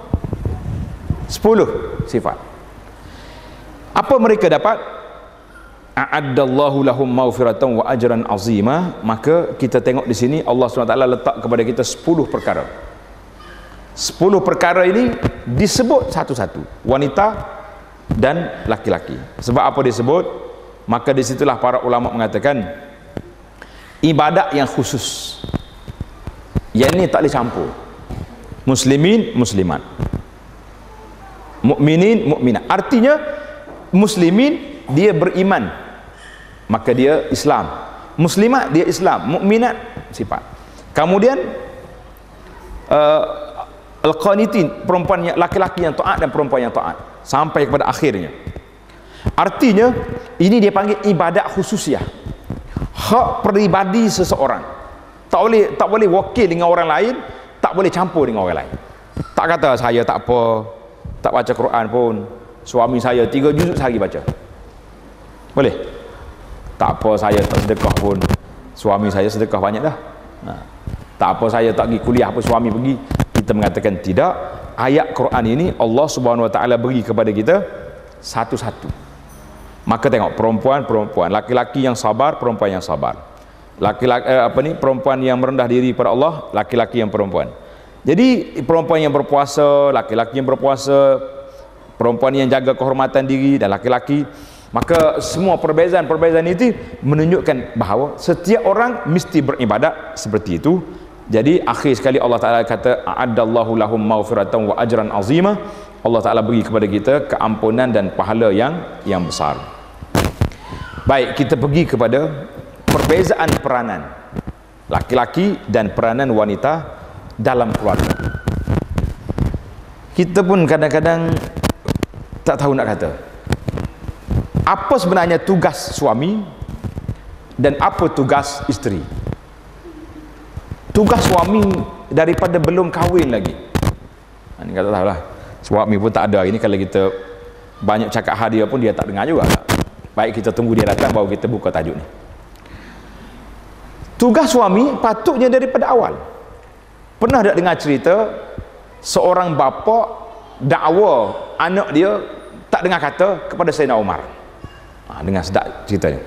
10 sifat. Apa mereka dapat? A'addallahu lahum maghfiratan wa ajran azima. Maka kita tengok di sini Allah SWT letak kepada kita 10 perkara. 10 perkara ini disebut satu-satu, wanita dan laki-laki. Sebab apa disebut? Maka disitulah para ulama mengatakan ibadat yang khusus, yang ini tak boleh campur. Muslimin, muslimat, mukminin, mukminat. Artinya muslimin dia beriman, maka dia Islam. Muslimat dia Islam, mukminat sifat. Kemudian al-qanitin, perempuan yang laki-laki yang taat dan perempuan yang taat sampai kepada akhirnya. Artinya ini dia panggil ibadat khususiah, hak peribadi seseorang. Tak boleh wakil dengan orang lain, tak boleh campur dengan orang lain. Tak kata saya tak apa, tak baca Quran pun, suami saya 3 juzuk sehari baca. Boleh? Tak apa saya tak sedekah pun, suami saya sedekah banyak dah. Tak apa saya tak pergi kuliah apa, suami pergi. Kita mengatakan tidak. Ayat Quran ini Allah Subhanahu Wa Taala beri kepada kita satu-satu. Maka tengok perempuan, laki-laki yang sabar, perempuan yang sabar. Laki-laki perempuan yang merendah diri pada Allah, laki-laki yang perempuan. Jadi perempuan yang berpuasa, laki-laki yang berpuasa, perempuan yang jaga kehormatan diri dan laki-laki. Maka semua perbezaan-perbezaan itu menunjukkan bahawa setiap orang mesti beribadat seperti itu. Jadi akhir sekali Allah Ta'ala kata a'addallahu lahum maghfiratan wa ajran azima. Allah Ta'ala beri kepada kita keampunan dan pahala yang besar. Baik, kita pergi kepada perbezaan peranan laki-laki dan peranan wanita dalam keluarga. Kita pun kadang-kadang tak tahu nak kata apa sebenarnya tugas suami dan apa tugas isteri. Tugas suami daripada belum kahwin lagi, ini kata tahu lah, suami pun tak ada. Ini kalau kita banyak cakap hadiah pun dia tak dengar juga. Baik, kita tunggu dia datang baru kita buka tajuk ni. Tugas suami patutnya daripada awal. Pernah tak dengar cerita seorang bapa dakwa anak dia tak dengar kata kepada Sayyidina Umar? Dengar sedap ceritanya.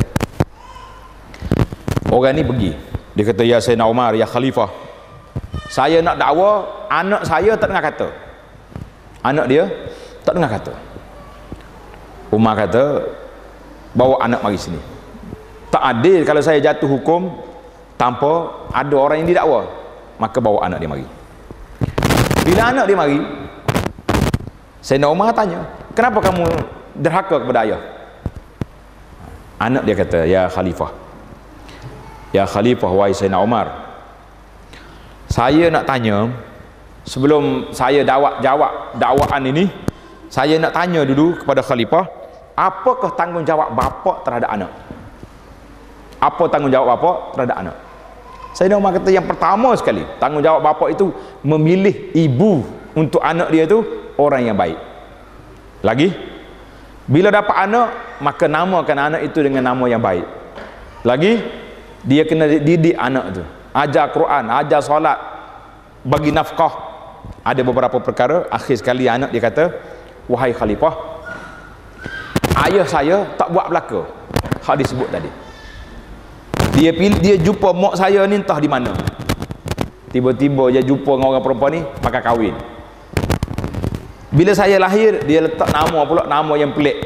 Orang ni pergi, dia kata, ya Sayyidina Umar, ya Khalifah, saya nak dakwa anak saya tak dengar kata. Anak dia tak dengar kata. Umar kata, bawa anak mari sini. Tak adil kalau saya jatuh hukum tanpa ada orang yang didakwa. Maka bawa anak dia mari. Bila anak dia mari, Sayyidina Umar tanya, kenapa kamu derhaka kepada ayah? Anak dia kata, ya Khalifah, ya Khalifah, wahai Sayyidina Umar, saya nak tanya, sebelum saya jawab dakwaan ini, saya nak tanya dulu kepada Khalifah, apakah tanggungjawab bapa terhadap anak? Apa tanggungjawab bapa terhadap anak? Sayyidina Umar kata, yang pertama sekali, tanggungjawab bapa itu memilih ibu untuk anak dia itu orang yang baik. Lagi, bila dapat anak, maka namakan anak itu dengan nama yang baik. Lagi, dia kena didik anak itu, ajar Quran, ajar solat, bagi nafkah. Ada beberapa perkara. Akhir sekali anak dia kata, wahai Khalifah, ayah saya tak buat belaka hak disebut tadi. Dia jumpa mak saya ni entah di mana, tiba-tiba dia jumpa dengan orang perempuan ni, maka kahwin. Bila saya lahir, dia letak nama pula, nama yang pelik.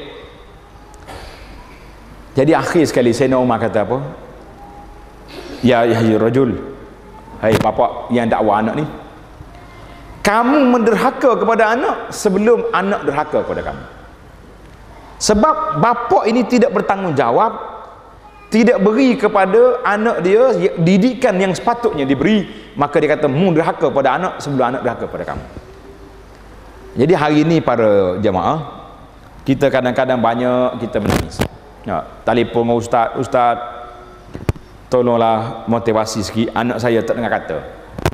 Jadi akhir sekali Sayyidina Umar kata apa? Ya rajul, hai bapa yang dakwa anak ni, kamu menderhaka kepada anak sebelum anak derhaka kepada kamu. Sebab bapa ini tidak bertanggungjawab, tidak beri kepada anak dia didikan yang sepatutnya diberi, maka dia kata mu derhaka pada anak sebelum anak derhaka pada kamu. Jadi hari ini para jemaah, kita kadang-kadang banyak kita menangis. Ya, telefon dengan ustaz, tolonglah motivasi sikit, anak saya tak dengar kata.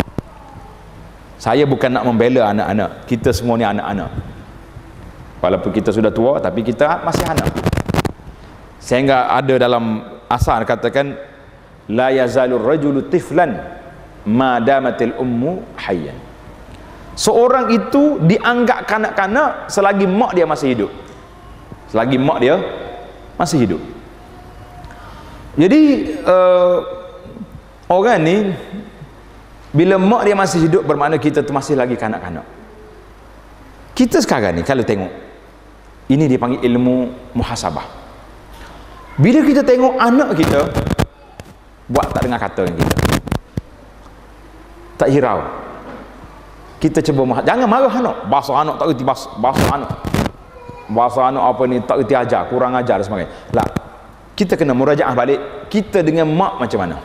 Saya bukan nak membela anak-anak, kita semua ni anak-anak. Walaupun kita sudah tua, tapi kita masih anak. Sehingga ada dalam asar katakan, la yazalur rajulu tiflan ma damatil ummu hayyan. Seorang itu dianggap kanak-kanak selagi mak dia masih hidup. Selagi mak dia masih hidup. Jadi orang ni bila mak dia masih hidup, bermakna kita tu masih lagi kanak-kanak. Kita sekarang ni kalau tengok, ini dipanggil ilmu muhasabah. Bila kita tengok anak kita buat tak dengar kata dengan kita, tak hirau, kita cuba jangan marah anak. Bahasa anak tak erti, bahasa anak apa ni tak erti ajar, kurang ajar dan sebagainya. Lah, kita kena murajaah balik kita dengan mak macam mana.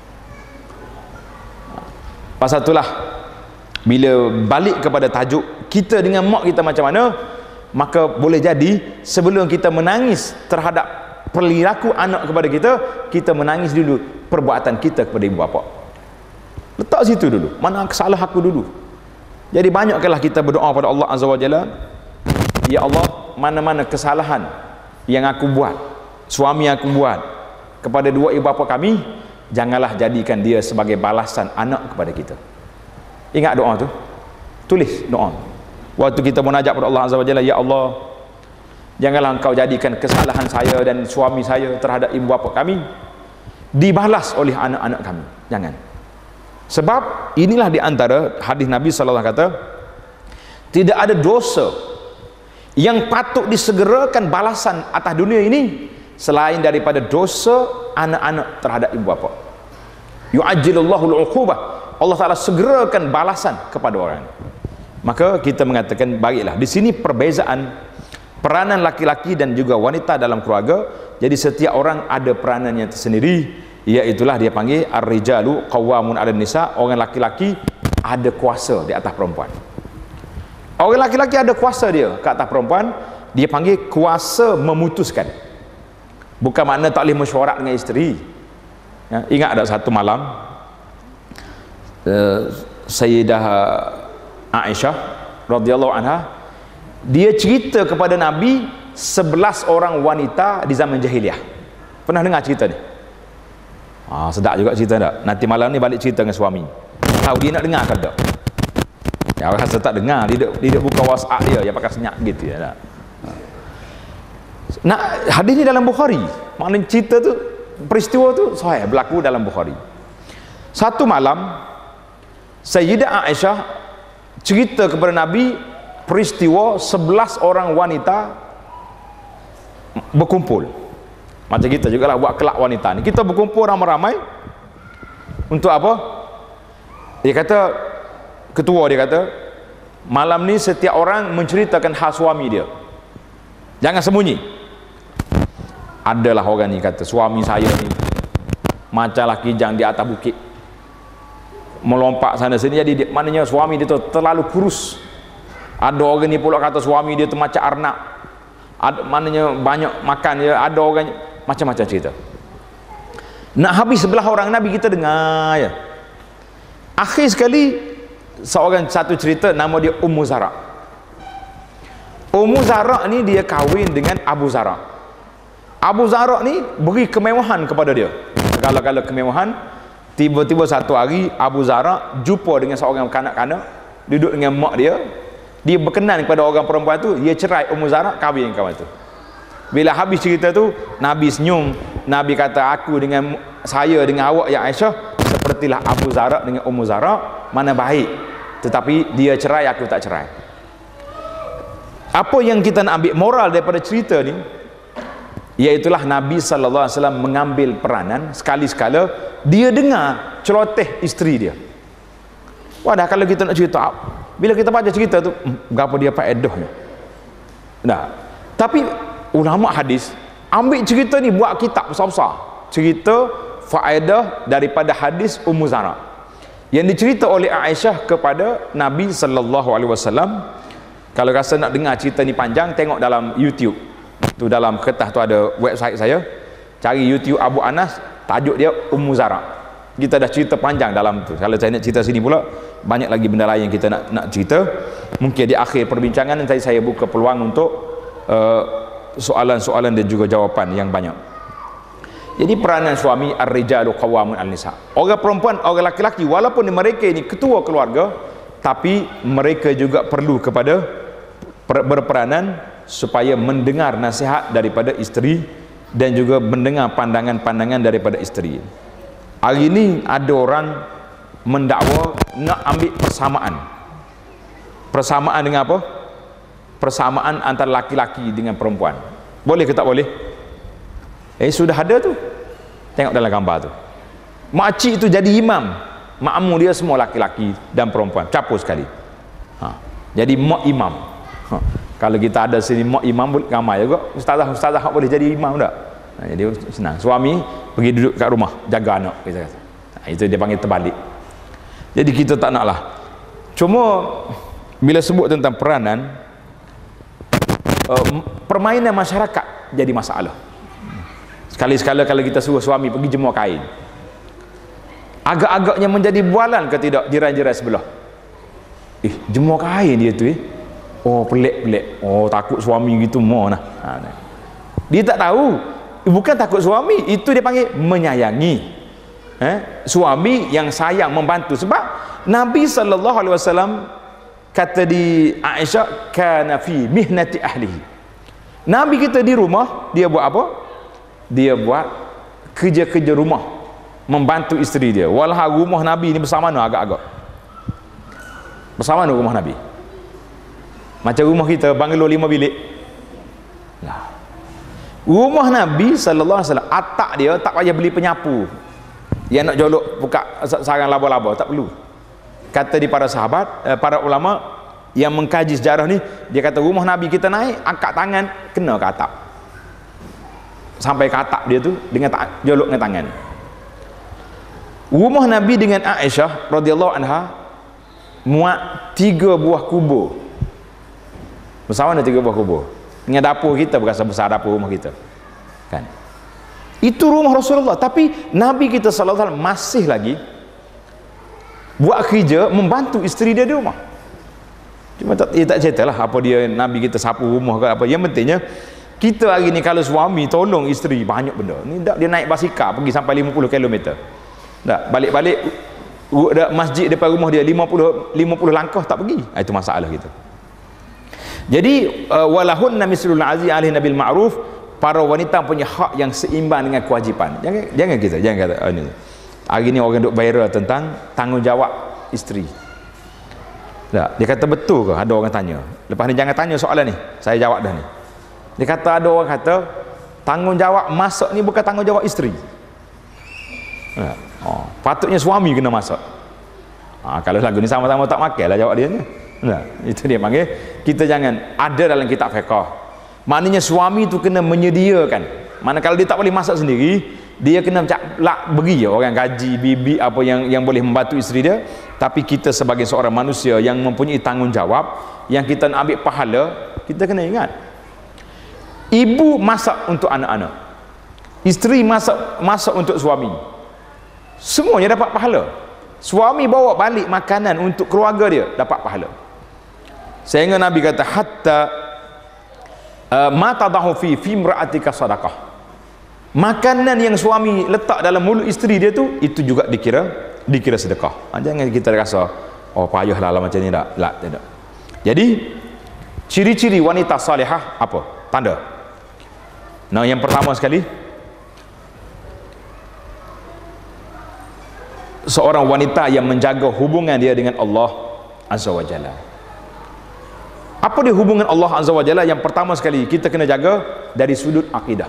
Pasal itulah bila balik kepada tajuk kita dengan mak kita macam mana, maka boleh jadi sebelum kita menangis terhadap perilaku anak kepada kita, kita menangis dulu perbuatan kita kepada ibu bapa. Letak situ dulu, mana kesalahan aku dulu. Jadi banyaklah kita berdoa pada Allah Azza wa Jalla, ya Allah, mana-mana kesalahan yang aku buat, suami aku buat kepada dua ibu bapa kami, janganlah jadikan dia sebagai balasan anak kepada kita. Ingat doa tu, tulis doa. Waktu kita munajat pada Allah Azza wa Jalla, ya Allah, janganlah engkau jadikan kesalahan saya dan suami saya terhadap ibu bapa kami dibalas oleh anak-anak kami. Jangan. Sebab inilah di antara hadis Nabi sallallahu alaihi wasallam kata, tidak ada dosa yang patut disegerakan balasan atas dunia ini selain daripada dosa anak-anak terhadap ibu bapa. Yu'ajjilullahu al-'uqubah, Allah Taala segerakan balasan kepada orang. Maka kita mengatakan baiklah, di sini perbezaan peranan laki-laki dan juga wanita dalam keluarga. Jadi setiap orang ada peranannya tersendiri, iaitulah dia panggil ar-rijalu qawwamun 'alan nisa, orang laki-laki ada kuasa di atas perempuan. Orang laki-laki ada kuasa dia ke atas perempuan, dia panggil kuasa memutuskan. Bukan makna tak boleh mesyuarat dengan isteri. Ya, ingat ada satu malam Sayyidah Aisyah radhiyallahu anha, dia cerita kepada Nabi 11 orang wanita di zaman jahiliah. Pernah dengar cerita ni? Sedap juga cerita tak? Nanti malam ni balik cerita dengan suami. Tahu dia nak dengar ke tak? Ya, orang rasa tak dengar, dia buka WhatsApp dia pakai senyap gitu ya. Nah, hadis ni dalam Bukhari. Maknanya cerita tu, peristiwa tu sahih berlaku dalam Bukhari. Satu malam Sayyidah Aisyah cerita kepada Nabi peristiwa 11 orang wanita berkumpul. Macam kita jugalah buat kelak wanita ni. Kita berkumpul ramai-ramai untuk apa? Dia kata, ketua dia kata, malam ni setiap orang menceritakan hal suami dia. Jangan sembunyi. Adalah orang ni kata, suami saya ni macam lah kijang di atas bukit, melompat sana sini. Jadi maknanya suami dia tu terlalu kurus. Ada orang ni pula kata suami dia tu macam arnab, maknanya banyak makan dia. Ada orang macam-macam cerita. Nak habis sebelah orang Nabi kita dengar ya. Akhir sekali satu cerita, nama dia Ummu Zara. Ummu Zara ni dia kahwin dengan Abu Zara. Abu Zara ni beri kemewahan kepada dia. Segala-gala kemewahan. Tiba-tiba satu hari Abu Zara jumpa dengan seorang kanak-kanak, duduk dengan mak dia. Dia berkenan kepada orang perempuan tu, dia cerai Ummu Zara, kahwin dengan kawan tu. Bila habis cerita tu, Nabi senyum. Nabi kata, aku dengan saya dengan awak ya Aisyah sepertilah Abu Zara dengan Ummu Zara, mana baik. Tetapi dia cerai, aku tak cerai. Apa yang kita nak ambil moral daripada cerita ni, iaitulah Nabi SAW mengambil peranan sekali-sekala dia dengar celoteh isteri dia. Wadah, kalau kita nak cerita, bila kita baca cerita tu, berapa dia faedahnya. Nah, tapi ulama hadis ambil cerita ni buat kitab besar-besar, cerita faedah daripada hadis Ummu Zara yang dicerita oleh Aisyah kepada Nabi SAW. Kalau rasa nak dengar cerita ni panjang, tengok dalam YouTube tu, dalam kertas tu ada website saya, cari YouTube Abu Anas, tajuk dia Ummu Zara. Kita dah cerita panjang dalam tu. Kalau saya nak cerita sini pula, banyak lagi benda lain yang kita nak cerita. Mungkin di akhir perbincangan nanti saya buka peluang untuk soalan-soalan dan juga jawapan yang banyak. Jadi peranan suami, ar-rijalu qawwamun 'alan nisa. Orang perempuan, orang laki-laki, walaupun mereka ini ketua keluarga, tapi mereka juga perlu kepada berperanan supaya mendengar nasihat daripada isteri dan juga mendengar pandangan-pandangan daripada isteri. Hari ini ada orang mendakwa nak ambil persamaan. Persamaan dengan apa? Persamaan antara laki-laki dengan perempuan. Boleh ke tak boleh? Sudah ada tu. Tengok dalam gambar tu. Makcik tu jadi imam. Makmum dia semua laki-laki dan perempuan. Campur sekali. Jadi mak imam. Kalau kita ada sini mak imam, ramai juga ustazah boleh jadi imam tak? Jadi senang. Suami pergi duduk kat rumah jaga anak, kita kata. Itu dia panggil terbalik. Jadi kita tak naklah. Cuma bila sebut tentang peranan, permainan masyarakat jadi masalah. Sekali-sekala kalau kita suruh suami pergi jemur kain, agak-agaknya menjadi bualan ke tidak jiran-jiran sebelah. Jemur kain dia tu oh pelik-pelik, oh takut suami gitu mau nah. Dia tak tahu, bukan takut suami, itu dia panggil menyayangi. Suami yang sayang, membantu. Sebab Nabi SAW kata di Aisyah, kana fi mihnati ahlihi. Nabi kita di rumah, dia buat apa? Dia buat kerja-kerja rumah, membantu isteri dia. Walau rumah Nabi ni bersama mana agak-agak? Bersama mana rumah Nabi? Macam rumah kita banglo 5 bilik. Lah. Rumah Nabi sallallahu alaihi wasallam atap dia tak payah beli penyapu. Yang nak jolok buka sarang laba-laba tak perlu. Kata di para sahabat, para ulama yang mengkaji sejarah ni, dia kata rumah Nabi kita naik, angkat tangan kena ke atap. Sampai ke atap dia tu dengan jolok dengan tangan. Rumah Nabi dengan Aisyah radhiyallahu anha muat 3 buah kubur. Bersama ada 3 buah kubur. Dengan dapur kita berasa besar dapur rumah kita. Kan? Itu rumah Rasulullah, tapi Nabi kita sallallahu alaihi wasallam masih lagi buat kerja membantu isteri dia di rumah. Cuma tak ceritalah apa dia Nabi kita sapu rumah ke apa. Yang pentingnya kita hari ni kalau suami tolong isteri banyak benda. Ni tak dia naik basikal pergi sampai 50 km. Tak balik-balik masjid depan rumah dia 50 langkah tak pergi. Itu masalah kita. Jadi walahunna mislul aziz alaihi nabil ma'ruf, para wanita punya hak yang seimbang dengan kewajipan. Jangan kita jangan kata ini. Hari ni orang duk viral tentang tanggungjawab isteri. Tak, dia kata betul ke? Ada orang tanya. Lepas ni jangan tanya soalan ni. Saya jawab dah ni. Dia kata ada orang kata tanggungjawab masak ni bukan tanggungjawab isteri. Patutnya suami kena masak. Kalau lagu ni sama-sama tak makan lah jawab dia ni. Nah, itu dia panggil kita jangan ada dalam kitab fiqh. Maknanya suami tu kena menyediakan. Mana kalau dia tak boleh masak sendiri, dia kena beri orang gaji, bibi apa yang boleh membantu isteri dia. Tapi kita sebagai seorang manusia yang mempunyai tanggungjawab, yang kita nak ambil pahala, kita kena ingat. Ibu masak untuk anak-anak, isteri masak untuk suami, semuanya dapat pahala. Suami bawa balik makanan untuk keluarga dia, dapat pahala. Sehingga Nabi kata hatta mata dahu fi imra'atika sadaqah. Makanan yang suami letak dalam mulut isteri dia tu, itu juga dikira sedekah. Jangan kita rasa oh payahlah macam ni tak. Tidak. Jadi ciri-ciri wanita salihah apa? Tanda. Nah, yang pertama sekali, seorang wanita yang menjaga hubungan dia dengan Allah Azza wa Jalla. Apa dia hubungan Allah Azza wa Jalla? Yang pertama sekali kita kena jaga dari sudut akidah.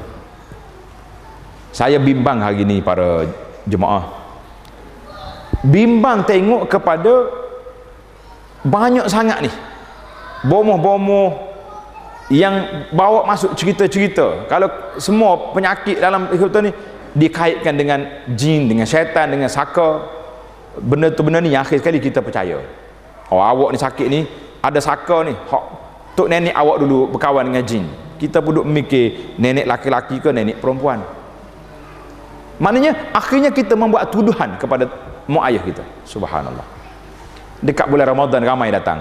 Saya bimbang hari ni para jemaah, bimbang tengok kepada banyak sangat ni bomoh-bomoh yang bawa masuk cerita-cerita. Kalau semua penyakit dalam kita ni dikaitkan dengan jin, dengan syaitan, dengan saka, benda tu benda ni yang akhir sekali kita percaya. Oh awak ni sakit ni ada saka ni, tok nenek awak dulu berkawan dengan jin. Kita pun duk mikir nenek laki-laki ke nenek perempuan. Maknanya akhirnya kita membuat tuduhan kepada mak ayah kita. Subhanallah. Dekat bulan Ramadan ramai datang.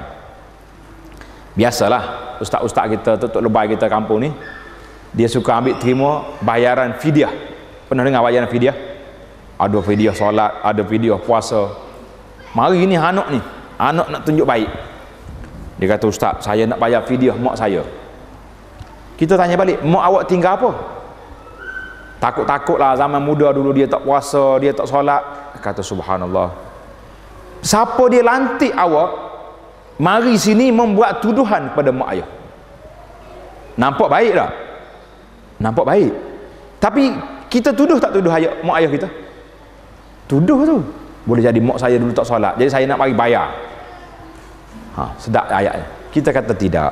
Biasalah ustaz-ustaz kita, tok lebay kita kampung ni, dia suka ambil terima bayaran fidyah. Pernah dengar bayaran fidyah? Ada fidyah solat, ada fidyah puasa. Mari ni anak nak tunjuk baik. Dia kata, ustaz, saya nak bayar fidyah mak saya. Kita tanya balik, mak awak tinggal apa? Takut-takutlah zaman muda dulu dia tak puasa, dia tak solat. Kata subhanallah. Siapa dia lantik awak mari sini membuat tuduhan pada mak ayah? Nampak baik tak? Nampak baik. Tapi kita tuduh tak tuduh mak ayah kita? Tuduh tu. Boleh jadi mak saya dulu tak solat, jadi saya nak bagi bayar. Sedap ayatnya. Kita kata tidak.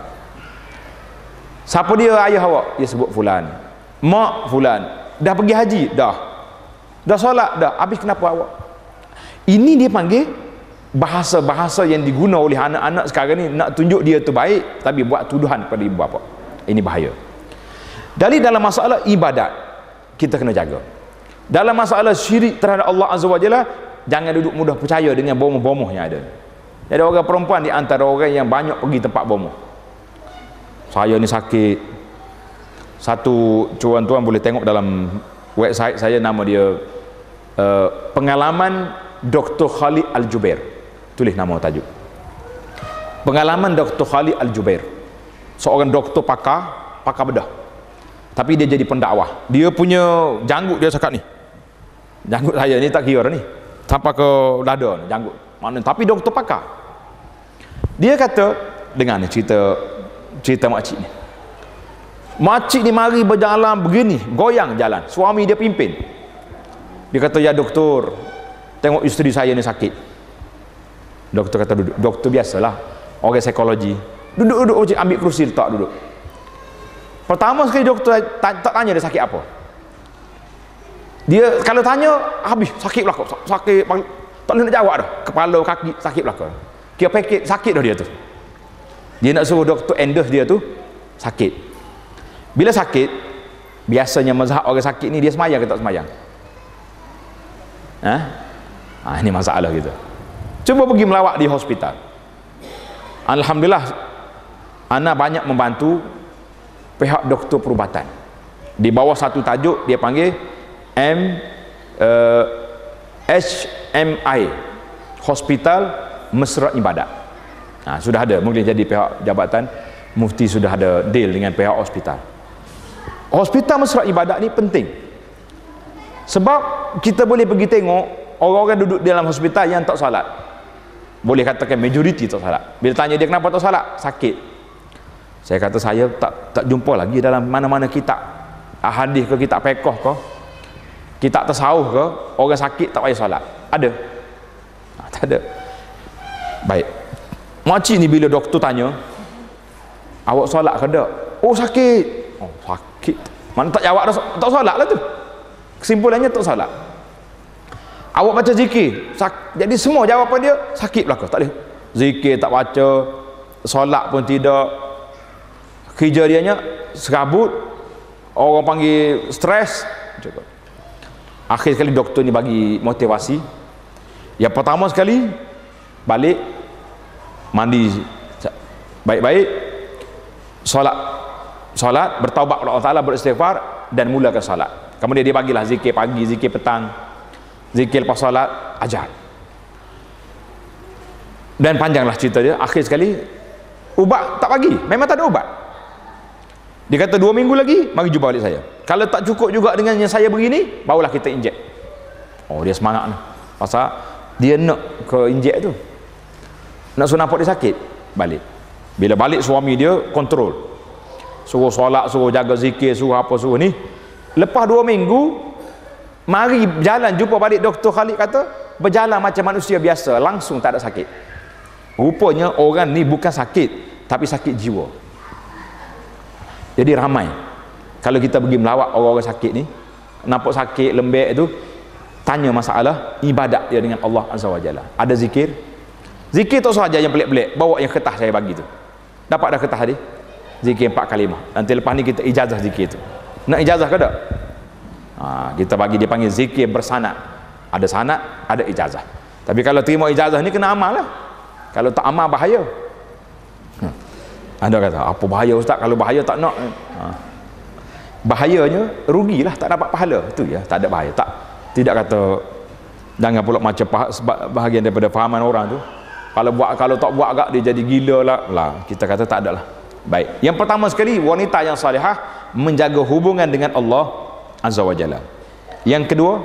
Siapa dia ayah awak? Dia sebut fulan. Mak fulan. Dah pergi haji? Dah solat? Dah. Habis kenapa awak? Ini dia panggil bahasa-bahasa yang diguna oleh anak-anak sekarang ni, nak tunjuk dia tu baik tapi buat tuduhan pada ibu bapa. Ini bahaya. Dari dalam masalah ibadat kita kena jaga. Dalam masalah syirik terhadap Allah Azza wa Jalla, jangan duduk mudah percaya dengan bomoh-bomoh yang ada. Jadi orang perempuan di antara orang yang banyak pergi tempat bomoh. Saya ni sakit. Satu tuan-tuan boleh tengok dalam website saya, nama dia pengalaman Dr. Khalid Al-Jubair. Tulis nama tajuk. Pengalaman Dr. Khalid Al-Jubair. Seorang doktor pakar bedah. Tapi dia jadi pendakwah. Dia punya janggut dia cakap ni. Janggut saya ni tak kira ni. Sampai ke dada ni janggut. Mana tapi doktor pakar. Dia kata, dengar ni cerita cerita makcik ni. Makcik ni mari berjalan begini, goyang jalan. Suami dia pimpin. Dia kata, ya doktor, tengok isteri saya ni sakit. Doktor kata duduk. Doktor biasalah, orang psikologi. Duduk, makcik ambil kerusi letak duduk. Pertama sekali doktor tak tanya dia sakit apa. Dia kalau tanya, habis sakit belakang, sakit, tak boleh nak jawab dah. Kepala, kaki sakit belakang. Kira pakit sakit dah dia tu. Dia nak suruh doktor endorse dia tu sakit. Bila sakit, biasanya mazhab orang sakit ni dia semayang ke tak semayang? Ini masalah kita. Cuba pergi melawat di hospital. Alhamdulillah, ana banyak membantu pihak doktor perubatan. Di bawah satu tajuk dia panggil HMI, Hospital Mesra Ibadat. Sudah ada, mungkin jadi pihak jabatan mufti sudah ada deal dengan pihak hospital. Hospital Mesra Ibadat ni penting. Sebab kita boleh pergi tengok orang-orang duduk dalam hospital yang tak salat. Boleh katakan majoriti tak salat. Bila tanya dia kenapa tak salat? Sakit. Saya kata saya tak jumpa lagi dalam mana-mana kitab hadis ke kitab fiqh ke kitab tasawuf ke orang sakit tak payah salat. Ada? Tak ada. Baik. Makcik ni bila doktor tanya, awak salat ke tak? Oh sakit. Oh sakit. Mana tak jawab dah, tak salat lah tu. Kesimpulannya tak salat. Awak baca zikir. Jadi semua jawapan dia sakit belaka. Tak boleh. Zikir tak baca, solat pun tidak. Kerja dianya serabut. Orang panggil stres. Akhir sekali doktor ni bagi motivasi. Yang pertama sekali, balik mandi baik-baik, solat, bertaubat kepada Allah Ta'ala, beristighfar dan mulakan solat. Kemudian dia bagilah zikir pagi, zikir petang, zikir lepas solat, ajar. Dan panjanglah cerita dia. Akhir sekali ubat tak bagi, memang tak ada ubat. Dia kata 2 minggu lagi mari jumpa balik saya. Kalau tak cukup juga dengan yang saya begini, barulah kita injek. Oh dia semangat ni, pasal dia nak ke injek tu, nak suruh nampak dia sakit. Balik. Bila balik suami dia kontrol, suruh solat, suruh jaga zikir, suruh apa, suruh ni. Lepas 2 minggu mari berjalan, jumpa balik doktor Khalid kata berjalan macam manusia biasa, langsung tak ada sakit. Rupanya orang ni bukan sakit, tapi sakit jiwa. Jadi ramai kalau kita pergi melawat orang-orang sakit ni, nampak sakit lembek tu, tanya masalah ibadat dia dengan Allah Azza wa Jalla. Ada zikir? Zikir tak sahaja yang pelik-pelik, bawa yang kertas saya bagi tu. Dapat dah kertas tadi? Zikir 4 kalimah. Nanti lepas ni kita ijazah zikir tu. Nak ijazah ke tak? Kita bagi, dia panggil zikir bersanad. Ada sanad, ada ijazah. Tapi kalau terima ijazah ni kena amal lah. Kalau tak amal bahaya. Ada kata, apa bahaya ustaz? Kalau bahaya tak nak. Bahayanya rugilah, tak dapat pahala. Itu ya, tak ada bahaya. Tidak kata jangan pula macam bahagian daripada fahaman orang tu. Kalau tak buat agak dia jadi gila lah. Kita kata tak ada lah. Baik. Yang pertama sekali, wanita yang salihah menjaga hubungan dengan Allah Azza wa Jalla. Yang kedua,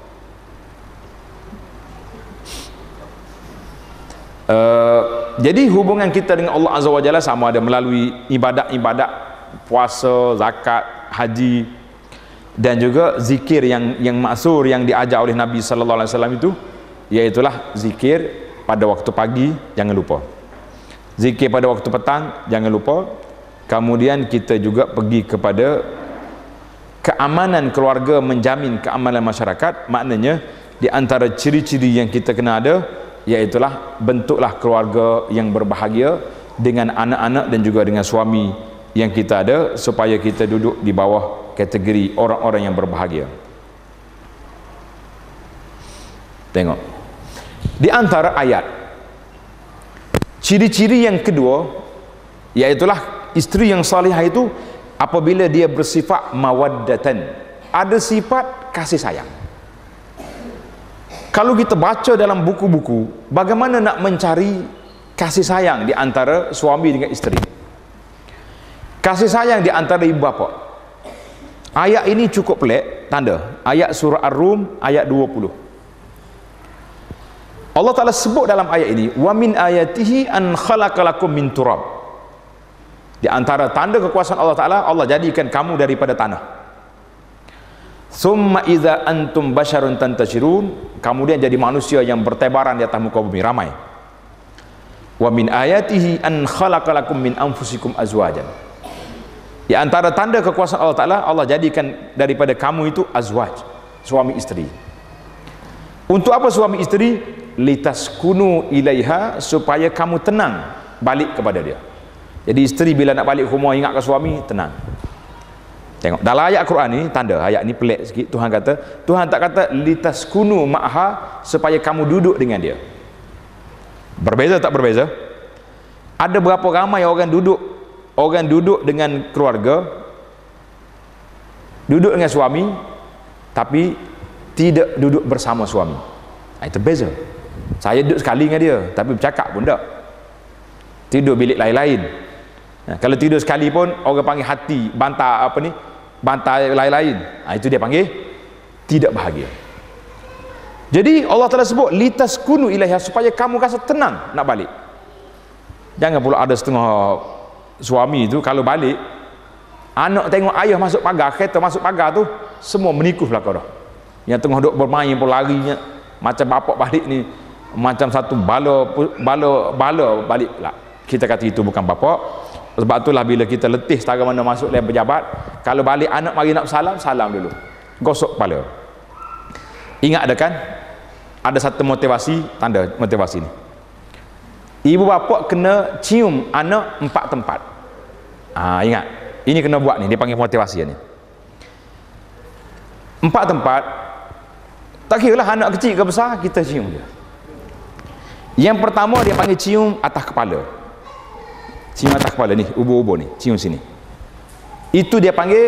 jadi hubungan kita dengan Allah Azza wa Jalla sama ada melalui ibadat-ibadat, puasa, zakat, haji, dan juga zikir yang maksur yang diajar oleh Nabi sallallahu alaihi wasallam itu, iaitulah zikir pada waktu pagi, jangan lupa. Zikir pada waktu petang, jangan lupa. Kemudian kita juga pergi kepada keamanan keluarga, menjamin keamanan masyarakat. Maknanya di antara ciri-ciri yang kita kena ada, iaitulah bentuklah keluarga yang berbahagia dengan anak-anak dan juga dengan suami yang kita ada, supaya kita duduk di bawah kategori orang-orang yang berbahagia. Tengok di antara ayat, ciri-ciri yang kedua, iaitulah isteri yang salihah itu apabila dia bersifat mawaddatan, ada sifat kasih sayang. Kalau kita baca dalam buku-buku, bagaimana nak mencari kasih sayang di antara suami dengan isteri, kasih sayang di antara ibu bapa. Ayat ini cukup pelik, tanda ayat surah Ar-Rum ayat 20. Allah Ta'ala sebut dalam ayat ini, wa min ayatihi an khalaqalakum min turab. Di antara tanda kekuasaan Allah Ta'ala, Allah jadikan kamu daripada tanah. Summa idza antum basyarun tantashirun, kemudian jadi manusia yang bertebaran di atas muka bumi, ramai. Wa min ayatihi an khalaqalakum min anfusikum azwajan. Di antara tanda kekuasaan Allah Ta'ala, Allah jadikan daripada kamu itu azwaj, suami isteri. Untuk apa suami isteri? Litaskunu ilaiha, supaya kamu tenang balik kepada dia. Jadi isteri bila nak balik rumah ingat ke suami, tenang. Tengok dalam ayat Quran ni, tanda ayat ni pelik sikit. Tuhan kata, Tuhan tak kata litaskunu ma'ha, supaya kamu duduk dengan dia. Berbeza tak berbeza? Ada berapa ramai orang duduk dengan keluarga, duduk dengan suami, tapi tidak duduk bersama suami. Itu beza. Saya duduk sekali dengan dia, tapi bercakap pun tak. Tidur bilik lain-lain. Kalau tidur sekali pun orang panggil hati bantai lain-lain. Itu dia panggil tidak bahagia. Jadi Allah telah sebut litaskunu ilaiha, supaya kamu rasa tenang nak balik. Jangan pula ada setengah suami tu kalau balik, anak tengok ayah masuk pagar, kereta masuk pagar tu, semua menikuh belakang dah. Yang tengah duk bermain pun larinya, macam bapak balik ni macam satu bala balik pula. Kita kata itu bukan bapak. Sebab itulah bila kita letih setara mana masuk dalam pejabat, kalau balik anak mari nak salam, salam dulu, gosok kepala. Ingat ada kan, ada satu motivasi, tanda motivasi ni, ibu bapa kena cium anak 4 tempat. Ingat, ini kena buat ni, dia panggil motivasi ni. 4 tempat, tak kira lah anak kecil ke besar, kita cium dia. Yang pertama dia panggil cium atas kepala. Cium atas kepala ni, ubu-ubu ni, cium sini. Itu dia panggil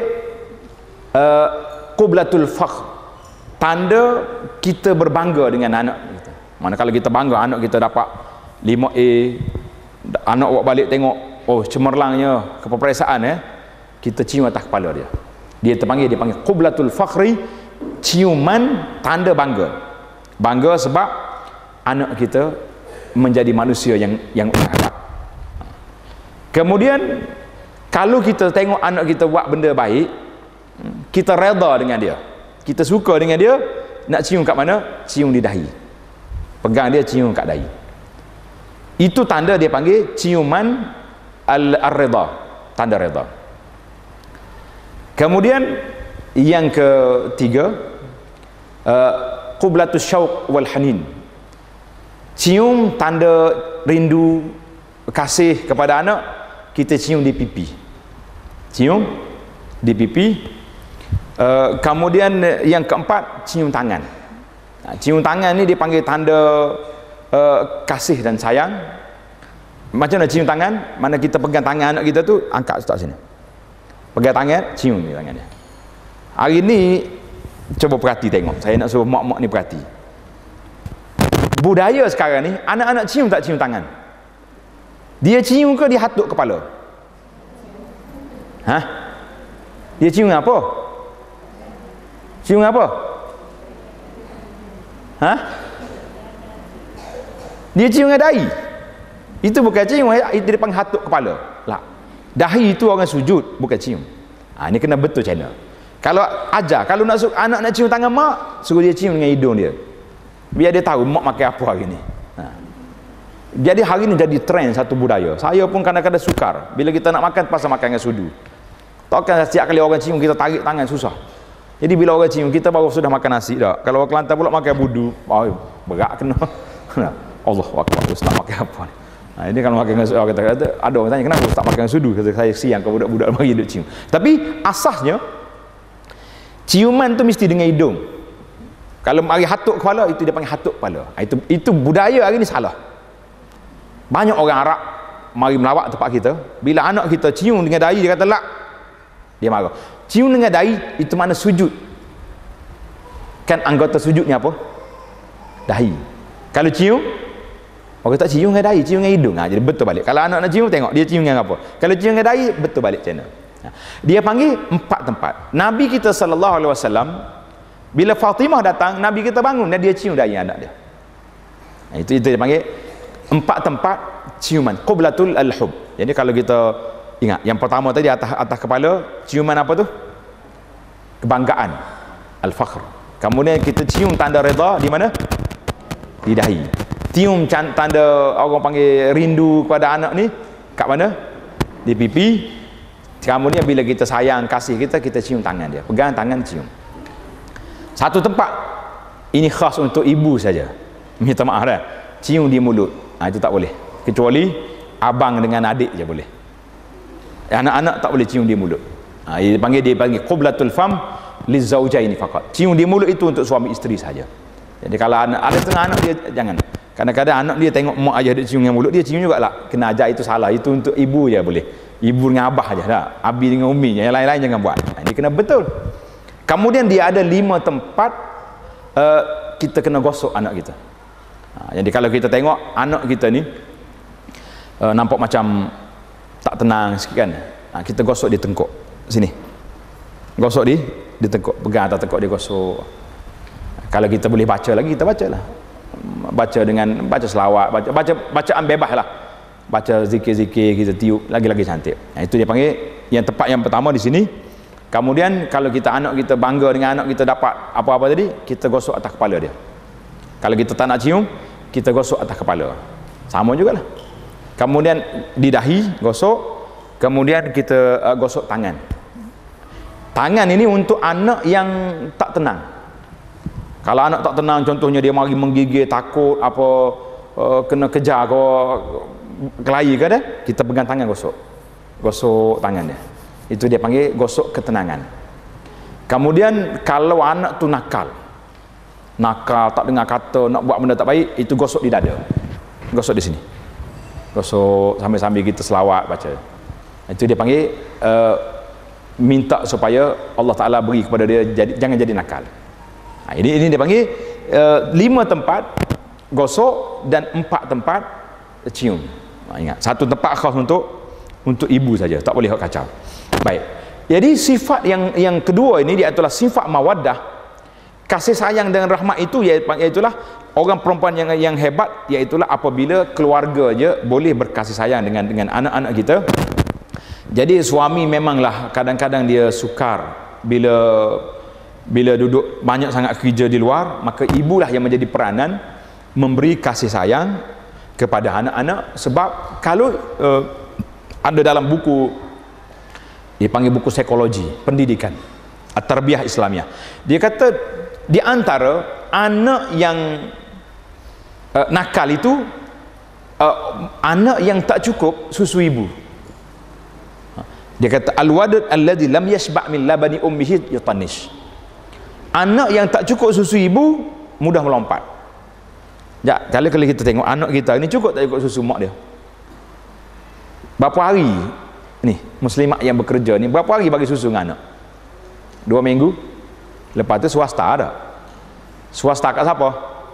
qublatul fakhr, tanda kita berbangga dengan anak kita. Manakala kita bangga anak kita dapat 5A, anak awak balik tengok, oh cemerlangnya kepeperiksaan, kita cium atas kepala dia. Dia panggil qublatul fakhri, ciuman tanda bangga. Bangga sebab anak kita menjadi manusia yang hebat. Kemudian kalau kita tengok anak kita buat benda baik, kita redha dengan dia, kita suka dengan dia, nak cium kat mana? Cium di dahi. Pegang dia, cium kat dahi. Itu tanda dia panggil ciuman al-ridha, tanda redha. Kemudian yang ketiga, qublatus syauq wal hanin, cium tanda rindu, kasih kepada anak, kita cium di pipi. Cium di pipi. Kemudian yang keempat, cium tangan. Cium tangan ni dia panggil tanda kasih dan sayang. Macam mana cium tangan? Mana kita pegang tangan anak kita tu, angkat letak sini. Pegang tangan, cium ni tangan dia. Hari ni cuba perhati tengok. Saya nak suruh mak-mak ni perhati. Budaya sekarang ni, anak-anak cium tak cium tangan? Dia cium ke dia hatuk kepala? Dia cium apa? Cium apa? Dia cium dengan dahi. Itu bukan cium, itu dia panggil hatuk kepala lah. Dahi itu orang sujud, bukan cium. Ini kena betul channel. Kalau ajar, kalau nak anak nak cium tangan mak, suruh dia cium dengan hidung dia, biar dia tahu mak makan apa hari ni. Jadi hari ni jadi trend satu budaya. Saya pun kadang-kadang sukar bila kita nak makan, pasal makan dengan sudu. Takkan setiap kali orang cium kita tarik tangan, susah. Jadi bila orang cium kita baru sudah makan nasi dah. Kalau orang Kelantan pula makan budu, berat kena. Allah Akbar, ustaz makan apa ni? Ini kalau makan dengan sudu, ada orang tanya kenapa ustaz makan dengan sudu? Kata saya siang ke budak-budak mari duk cium. Tapi asasnya ciuman tu mesti dengan hidung. Kalau mari hatuk kepala, itu dia panggil hatuk kepala. Itu budaya hari ni salah. Banyak orang Arab mari melawat tempat kita, bila anak kita cium dengan dahi, dia kata lak, dia marah. Cium dengan dahi itu mana sujud. Kan anggota sujudnya apa? Dahi. Kalau cium, orang tak cium dengan dahi, cium dengan hidung. Jadi betul balik. Kalau anak nak cium, tengok dia cium dengan apa. Kalau cium dengan dahi, betul balik channel. Dia panggil 4 tempat. Nabi kita SAW, bila Fatimah datang, Nabi kita bangun dan dia cium dahi anak dia. Itu dia panggil 4 tempat ciuman, qublatul al-hub. Jadi kalau kita ingat yang pertama tadi atas kepala, ciuman apa tu? Kebanggaan, al-fakhr. Kemudian kita cium tanda redha di mana? Di dahi. Cium tanda orang panggil rindu kepada anak ni kat mana? Di pipi. Kemudian bila kita sayang kasih kita cium tangan dia, pegang tangan, cium. Satu tempat ini khas untuk ibu saja, minta maaf dah, cium di mulut, itu tak boleh, kecuali abang dengan adik je boleh. Anak-anak tak boleh cium di mulut. Dia panggil qublatul fam lizaujaini faqat. Cium di mulut itu untuk suami isteri saja. Jadi kalau ada tengah anak dia jangan. Kadang-kadang anak dia tengok mak ayah dia cium dengan mulut, dia cium jugalah. Kena ajar itu salah. Itu untuk ibu je boleh. Ibu dengan abah aja dah. Abi dengan umi, yang lain-lain jangan buat. Ini kena betul. Kemudian dia ada 5 tempat kita kena gosok anak kita. Jadi kalau kita tengok anak kita ni nampak macam tak tenang sikit kan, kita gosok di tengkuk sini, gosok di tengkuk, pegang atas tengkuk dia gosok. Kalau kita boleh baca lagi, kita bacalah, baca selawat, bacaan bebas lah, baca zikir-zikir, kita tiup, lagi-lagi cantik. Itu dia panggil yang tepat yang pertama di sini. Kemudian kalau kita anak kita bangga dengan anak kita dapat apa-apa tadi, kita gosok atas kepala dia. Kalau kita tak nak cium, kita gosok atas kepala, sama jugalah. Kemudian di dahi gosok, kemudian kita gosok tangan. Tangan ini untuk anak yang tak tenang. Kalau anak tak tenang, contohnya dia mari menggigil, takut apa, kena kejar ke kelahi ke dah, kita pegang tangan, gosok tangan dia. Itu dia panggil gosok ketenangan. Kemudian kalau anak tu nakal, tak dengar kata, nak buat benda tak baik, itu gosok di dada, gosok di sini, gosok sambil-sambil kita selawat baca. Itu dia panggil minta supaya Allah Ta'ala beri kepada dia jangan jadi nakal. Ini dia panggil 5 tempat gosok dan 4 tempat cium. Ingat, satu tempat khas untuk ibu saja, tak boleh kacau. Baik. Jadi sifat yang kedua ini dia adalah sifat mawaddah, kasih sayang dan rahmat itu, iaitulah orang perempuan yang hebat, iaitulah apabila keluarga je boleh berkasih sayang dengan anak-anak kita. Jadi suami memanglah kadang-kadang dia sukar bila duduk banyak sangat kerja di luar, maka ibulah yang menjadi peranan memberi kasih sayang kepada anak-anak. Sebab kalau ada dalam buku, dia panggil buku psikologi pendidikan, At-Tarbiyah Islamiyah, dia kata di antara anak yang nakal itu anak yang tak cukup susu ibu. Dia kata al-wadud alladhi lam yashba' min labani ummihi yutanish. Anak yang tak cukup susu ibu mudah melompat. Kalau kita tengok anak kita ini cukup tak cukup susu mak dia? Berapa hari ni muslimat yang bekerja ni, berapa hari bagi susu dengan anak? 2 minggu. Lepas tu swasta ada. Swasta kat siapa?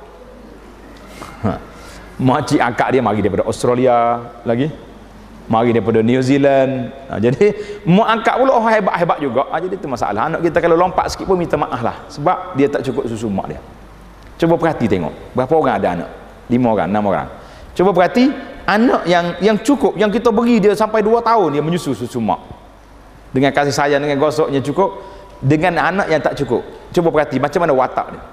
Makcik akak dia mari daripada Australia lagi, mari daripada New Zealand. Jadi mak angkat pula orang hebat-hebat juga. Jadi itu masalah. Anak kita kalau lompat sikit pun minta maaf lah, sebab dia tak cukup susu mak dia. Cuba perhati tengok, berapa orang ada anak? 5 orang, 6 orang. Cuba perhati anak yang cukup, yang kita beri dia sampai 2 tahun dia menyusu susu mak, dengan kasih sayang, dengan gosoknya cukup, dengan anak yang tak cukup. Cuba perhati macam mana watak dia.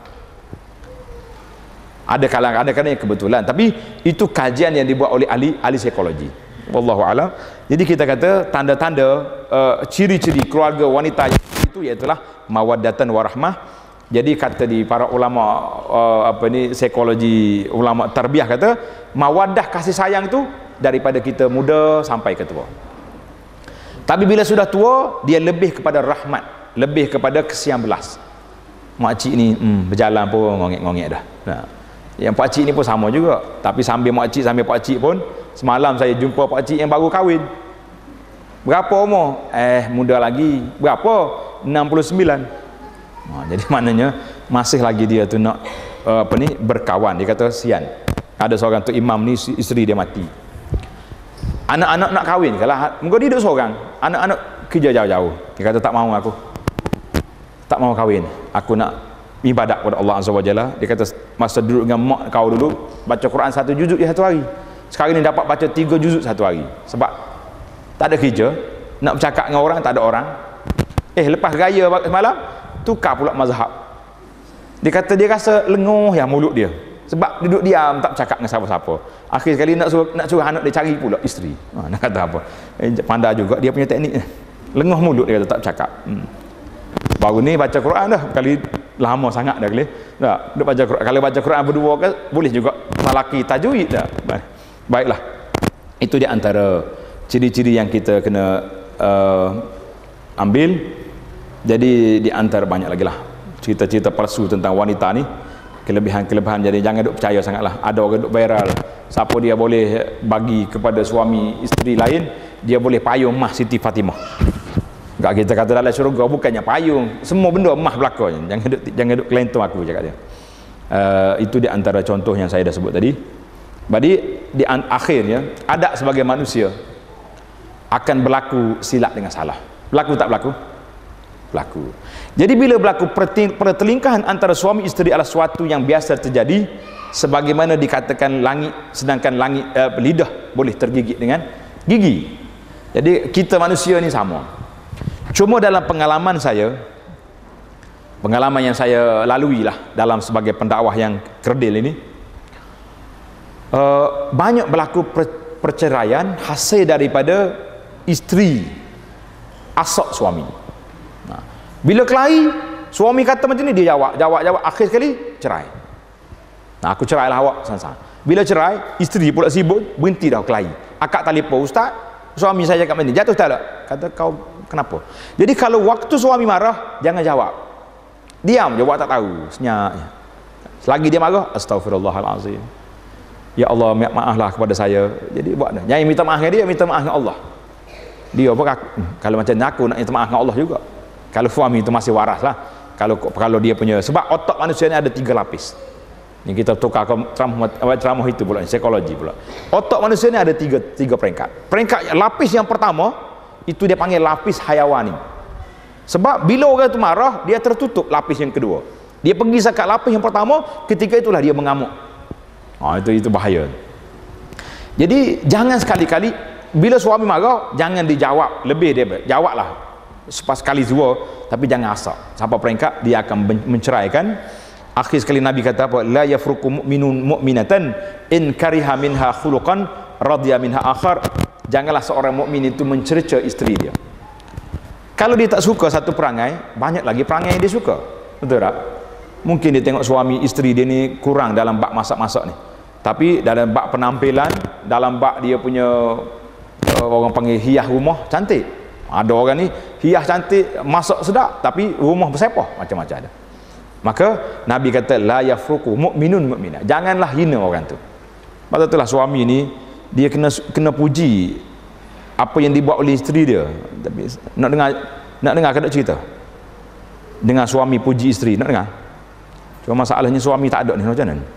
Ada kadang-kadang yang kebetulan, tapi itu kajian yang dibuat oleh ahli psikologi. Wallahu a'lam. Jadi kita kata tanda-tanda ciri-ciri keluarga wanita itu iaitulah mawaddatan warahmah. Jadi kata di para ulama psikologi, ulama tarbiyah kata mawaddah, kasih sayang tu daripada kita muda sampai ke tua. Tapi bila sudah tua, dia lebih kepada rahmat, lebih kepada kesian belas. Makcik ni berjalan pun ngongek-ngongek dah. Yang pakcik ni pun sama juga, tapi sambil makcik sambil pakcik pun. Semalam saya jumpa pakcik yang baru kahwin. Berapa umur? Muda lagi. Berapa? 69. Jadi maknanya masih lagi dia tu nak berkawan. Dia kata sian, ada seorang tu imam ni isteri dia mati, anak-anak nak kahwin, kalau mungkin dia duduk seorang, anak-anak kerja jauh-jauh. Dia kata tak mau, aku tak mau kahwin, aku nak ibadat kepada Allah Azza wa Jalla. Dia kata masa duduk dengan mak kau dulu baca Quran 1 juzuk di 1 hari, sekarang ni dapat baca 3 juzuk 1 hari. Sebab tak ada kerja, nak bercakap dengan orang tak ada orang. Lepas raya semalam tukar pula mazhab. Dia kata dia rasa lenguh yang mulut dia sebab duduk diam tak bercakap dengan siapa-siapa. Akhir sekali nak suruh anak dia cari pula isteri. Nak kata apa, pandai juga dia punya teknik. Lenguh mulut dia kata tak bercakap. Baru ni baca Quran dah kali lama sangat dah kali. Duk baca Quran. Kalau baca Quran berdua ke boleh juga lelaki tajwid dah. Baiklah. Itu di antara ciri-ciri yang kita kena ambil. Jadi di antara banyak lagi lah cerita-cerita palsu tentang wanita ni, kelebihan-kelebihan. Jadi jangan duk percaya sangatlah. Ada orang duk viral siapa dia boleh bagi kepada suami isteri lain, dia boleh payung mah Siti Fatimah. Enggak, kita kata dalam syurga bukannya payung, semua benda mah belakang. Jangan duk kelentong aku cakap dia. Itu di antara contoh yang saya dah sebut tadi. Jadi di akhirnya adab sebagai manusia akan berlaku silap dengan salah. Berlaku tak berlaku? Berlaku. Jadi bila berlaku pertelingkahan antara suami isteri adalah suatu yang biasa terjadi, sebagaimana dikatakan langit, sedangkan langit lidah boleh tergigit dengan gigi. Jadi kita manusia ni sama. Cuma dalam pengalaman yang saya lalui lah dalam sebagai pendakwah yang kerdil ini, banyak berlaku perceraian hasil daripada isteri asok suami. Bila kelahi, suami kata macam ni, dia jawab, akhir sekali cerai. Aku cerai lah awak, sama-sama. Bila cerai, isteri pula sibuk, berhenti dah kelahi. Akak telefon, ustaz, suami saya cakap macam ni, jatuh tak? Kata, kau kenapa? Jadi kalau waktu suami marah, jangan jawab. Diam, jawab tak tahu, senyap. Selagi dia marah, astaghfirullahalazim. Ya Allah, maaflah kepada saya. Jadi buat dah. Jangan minta maaf dengan dia, minta maaf dengan Allah. Dia pun kalau macam ni aku nak minta maaf dengan Allah juga. Kalau suami itu masih waras lah. Kalau dia punya, sebab otak manusia ni ada 3 lapis. Ni kita tukar ke ceramah itu pula, psikologi pula. Otak manusia ni ada tiga peringkat. Peringkat lapis yang pertama itu dia panggil lapis hayawani. Sebab bila orang itu marah, dia tertutup lapis yang kedua. Dia pergi sekat lapis yang pertama, ketika itulah dia mengamuk. Itu bahaya. Jadi jangan sekali-kali bila suami marah jangan dijawab lebih, dia jawablah sekali dua, tapi jangan asal. Sampai peringkat dia akan menceraikan. Akhir sekali Nabi kata apa? La yafruqu mu'minun mu'minatan in kariha minha khuluqan radiya minha akhar. Janganlah seorang mukmin itu mencerca isteri dia. Kalau dia tak suka satu perangai, banyak lagi perangai yang dia suka. Betul tak? Mungkin dia tengok suami isteri dia ni kurang dalam bab masak-masak ni, tapi dalam bab penampilan, dalam bab dia punya orang panggil hias rumah cantik. Ada orang ni hias cantik, masak sedap, tapi rumah bersepah, macam-macam ada. Maka Nabi kata la yafruqu mu'minun mu'minah. Janganlah hina orang tu. Sebab itulah suami ni dia kena puji apa yang dibuat oleh isteri dia. Tapi nak dengar ke tak cerita? Dengar suami puji isteri, nak dengar? Cuma masalahnya suami tak ada ni, macam mana?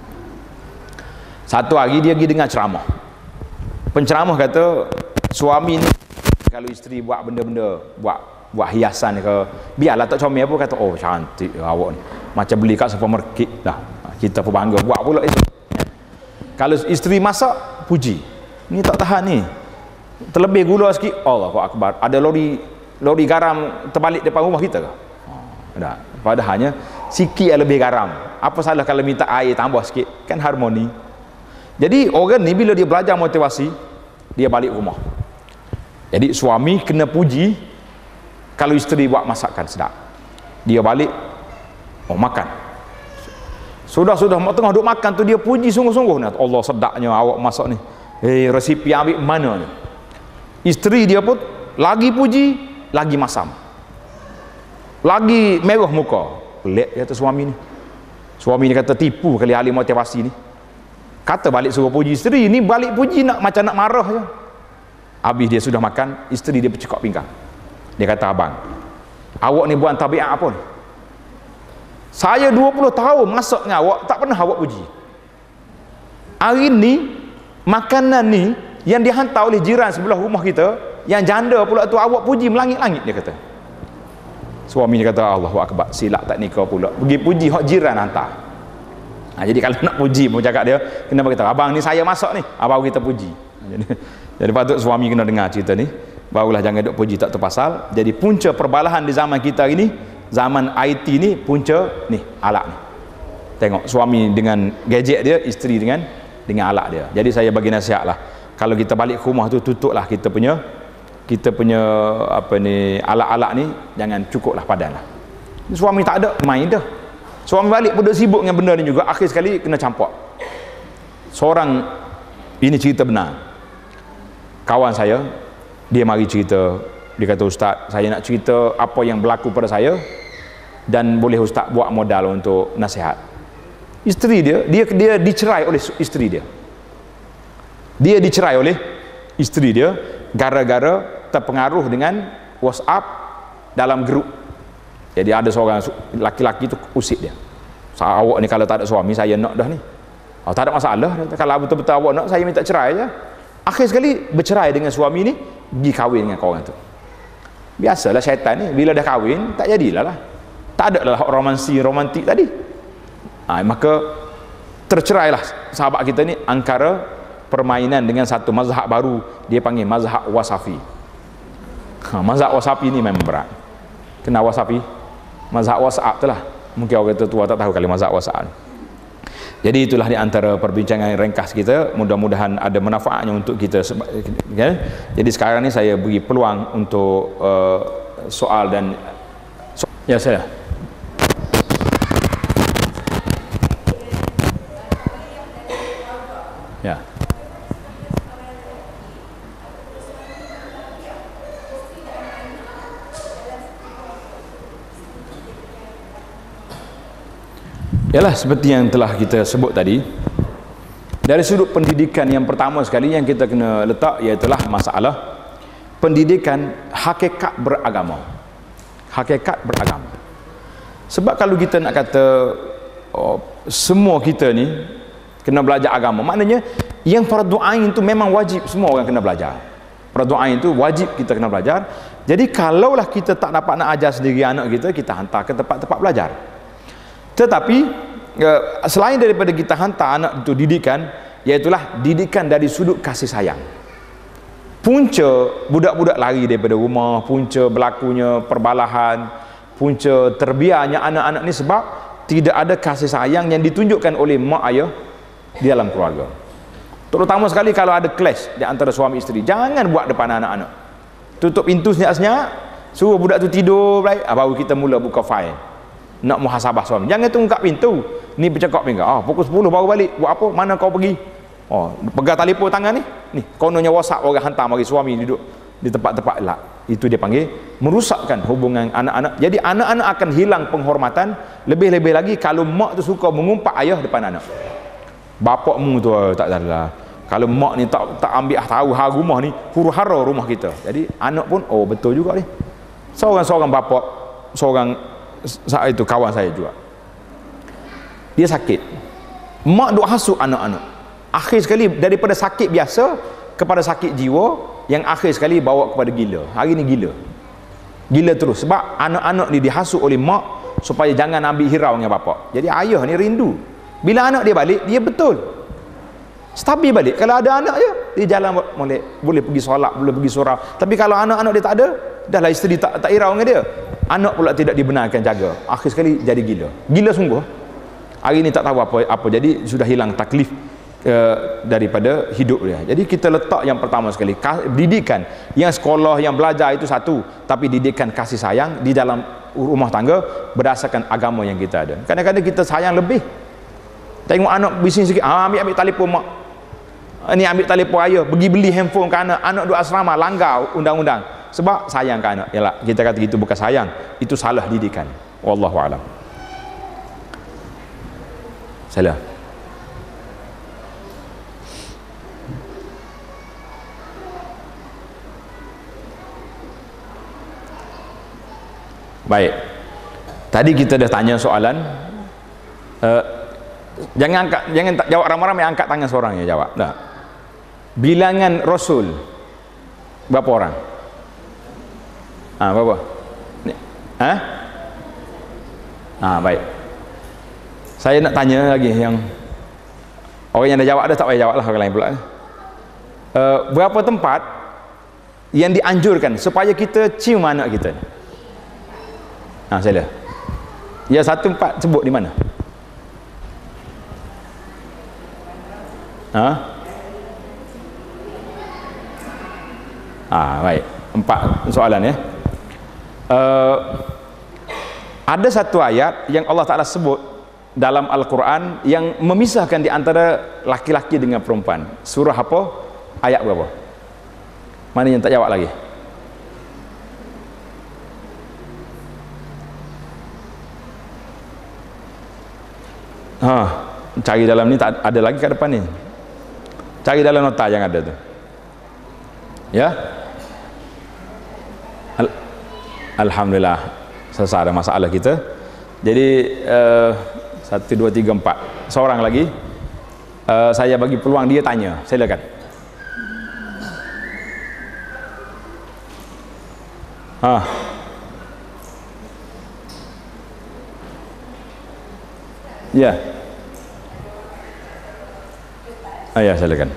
Satu hari dia pergi dengar ceramah. Penceramah kata suami ni kalau isteri buat benda-benda, buat hiasan ke, biarlah tak comel pun kata, oh cantik awak ni, macam beli kat supermarket dah, kita pun bangga buat pula esok. Kalau isteri masak, puji, ni tak tahan ni, terlebih gula sikit, Allahu Akbar, ada lori garam terbalik depan rumah kita ke? Tak, padahalnya sikit yang lebih garam, apa salah kalau minta air tambah sikit, kan harmoni. Jadi orang ni bila dia belajar motivasi, dia balik rumah. Jadi suami kena puji kalau isteri buat masakan sedap. Dia balik, makan. Sudah tengah duk makan tu dia puji sungguh-sungguh, Allah sedapnya awak masak ni. Resipi ambil mana ni? Isteri dia pun lagi puji, lagi masam. Lagi merah muka. Pelik kata suami ni. Suami ni kata tipu kali ahli motivasi ni. Kata balik suruh puji isteri, ni balik puji macam nak marah je. Habis dia sudah makan, isteri dia bercekak pinggang. Dia kata, abang, awak ni buat tabiat apa ni? Saya 20 tahun masak dengan awak, tak pernah awak puji. Hari ni makanan ni yang dihantar oleh jiran sebelah rumah kita, yang janda pula tu awak puji melangit-langit, dia kata. Suami dia kata, Allahu Akbar, silap tak nikah pula, pergi puji hak jiran hantar. Jadi kalau nak puji pun cakap dia, kena berkata, abang ni saya masak ni, abang kita puji. Jadi patut suami kena dengar cerita ni, barulah jangan duk puji tak terpasal. Jadi punca perbalahan di zaman kita ini, zaman IT ni, punca ni alat ni. Tengok suami dengan gadget dia, isteri dengan alat dia. Jadi saya bagi nasihat lah, kalau kita balik ke rumah tu, tutuplah kita punya apa ni, alat-alat ni, jangan cukup lah, padan lah. Suami tak ada, main dah. Suami balik pun sibuk dengan benda ni juga, akhir sekali kena campak. Seorang, ini cerita benar, kawan saya, dia mari cerita, dia kata, Ustaz, saya nak cerita apa yang berlaku pada saya, dan boleh Ustaz buat modal untuk nasihat. Isteri dia dicerai oleh isteri dia. Dia dicerai oleh isteri dia gara-gara terpengaruh dengan WhatsApp dalam grup. Jadi ada seorang laki-laki tu usik dia, awak ni kalau tak ada suami saya nak dah ni. Oh, tak ada masalah, kalau betul-betul awak nak, saya minta cerai je. Akhir sekali bercerai dengan suami ni, pergi kahwin dengan kawan tu. Biasalah syaitan ni, bila dah kahwin tak jadilah lah, tak ada lah romantik tadi. Maka tercerailah sahabat kita ni angkara permainan dengan satu mazhab baru, dia panggil mazhab wasafi. Mazhab wasafi ni memang berat. Kenal wasafi? Mazhab WhatsApp tu lah. Mungkin orang tua tak tahu kali mazhab WhatsApp ni. Jadi itulah di antara perbincangan ringkas kita, mudah-mudahan ada manfaatnya untuk kita. Jadi sekarang ni saya beri peluang untuk soal dan ya saya. Ya. Yalah, seperti yang telah kita sebut tadi, dari sudut pendidikan yang pertama sekali yang kita kena letak, iaitulah masalah pendidikan hakikat beragama. Hakikat beragama. Sebab kalau kita nak kata semua kita ni kena belajar agama, maknanya yang fardu ain itu memang wajib, semua orang kena belajar. Fardu ain itu wajib kita kena belajar. Jadi kalaulah kita tak dapat nak ajar sendiri anak kita, kita hantar ke tempat-tempat belajar. Tetapi selain daripada kita hantar anak itu didikan, iaitulah didikan dari sudut kasih sayang. Punca budak-budak lari daripada rumah, punca berlakunya perbalahan, punca terbiarnya anak-anak ni sebab tidak ada kasih sayang yang ditunjukkan oleh mak ayah di dalam keluarga. Terutama sekali kalau ada clash di antara suami isteri, jangan buat depan anak-anak. Tutup pintu senyap-senyap, suruh budak tu tidur baik, baru kita mula buka file nak muhasabah suami. Jangan tunggu kat pintu ni bercakap dengan pukul 10 baru balik, buat apa, mana kau pergi, pegang telefon tangan ni kononnya WhatsApp orang hantar mari suami duduk di tempat-tempat elak. Itu dia panggil merusakkan hubungan anak-anak. Jadi anak-anak akan hilang penghormatan. Lebih-lebih lagi kalau mak tu suka mengumpat ayah depan anak. Bapakmu tu tak adalah, kalau mak ni tak ambil tahu hal rumah ni, huru-hara rumah kita. Jadi anak pun betul juga ni. Seorang bapak, seorang itu kawan saya juga, dia sakit, mak duk hasut anak-anak. Akhir sekali daripada sakit biasa kepada sakit jiwa, yang akhir sekali bawa kepada gila. Hari ni gila terus sebab anak-anak ni dihasut oleh mak supaya jangan ambil hirau dengan bapak. Jadi ayah ni rindu bila anak dia balik, dia betul stabil balik. Kalau ada anak dia jalan boleh pergi solat, boleh pergi surau. Tapi kalau anak-anak dia tak ada, dah lah isteri tak hirau dengan dia, anak pula tidak dibenarkan jaga, akhir sekali jadi gila sungguh. Hari ni tak tahu apa jadi sudah hilang taklif daripada hidup dia. Jadi kita letak yang pertama sekali didikan, yang sekolah yang belajar itu satu, tapi didikan kasih sayang di dalam rumah tangga berdasarkan agama yang kita ada. Kadang-kadang kita sayang lebih, tengok anak bising sikit, ambil telefon mak, ni ambil telefon ayah, pergi beli handphone ke anak duduk asrama, langgar undang-undang sebab sayang ke anak. Yalah, kita kata itu bukan sayang, itu salah didikan. Wallahu a'lam. Salah. Baik, tadi kita dah tanya soalan, jangan tak jawab ramai-ramai, angkat tangan seorang ya jawab. Nah, bilangan Rasul berapa orang? Berapa? Baik. Saya nak tanya lagi yang orang yang dah jawab ada, tak payah jawab lah orang lain pula. Berapa tempat yang dianjurkan supaya kita cium anak kita? Saya lihat. Ya, satu tempat sebut di mana? Baik. 4 soalan ya. Ada satu ayat yang Allah Ta'ala sebut dalam Al-Quran yang memisahkan di antara laki-laki dengan perempuan. Surah apa? Ayat berapa? Mana yang tak jawab lagi? Cari dalam ni, tak ada lagi kat depan ni. Cari dalam nota yang ada tu. Ya. Alhamdulillah selesai ada masalah kita. Jadi 1, 2, 3, 4 seorang lagi. Saya bagi peluang dia tanya, silakan. Ya. Ya, silakan.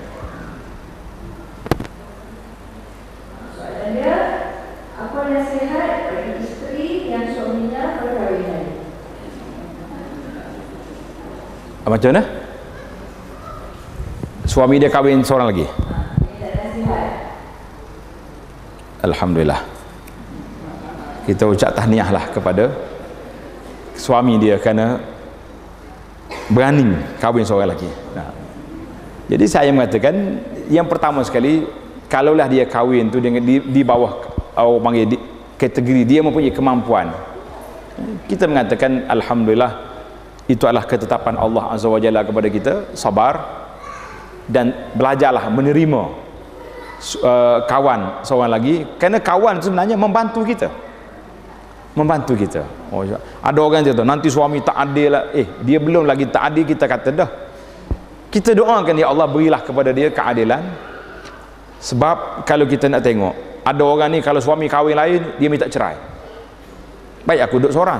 Soalannya, apa nasihat bagi isteri yang suaminya perkahwinan? Macam mana? Suami dia kahwin seorang lagi? Alhamdulillah. Kita ucap tahniah lah kepada suami dia kerana berani kahwin seorang lelaki. Jadi saya mengatakan, yang pertama sekali, kalaulah dia kahwin tu dengan di bawah orang panggil kategori dia mempunyai kemampuan, kita mengatakan alhamdulillah, itu adalah ketetapan Allah Azza wa Jalla kepada kita. Sabar dan belajarlah menerima kawan seorang lagi, kerana kawan sebenarnya membantu kita. Ada orang kata nanti suami tak adil lah. Dia belum lagi tak adil, kita kata dah, kita doakan ya Allah, berilah kepada dia keadilan. Sebab kalau kita nak tengok, ada orang ni kalau suami kahwin lain, dia minta cerai. Baik aku duduk seorang,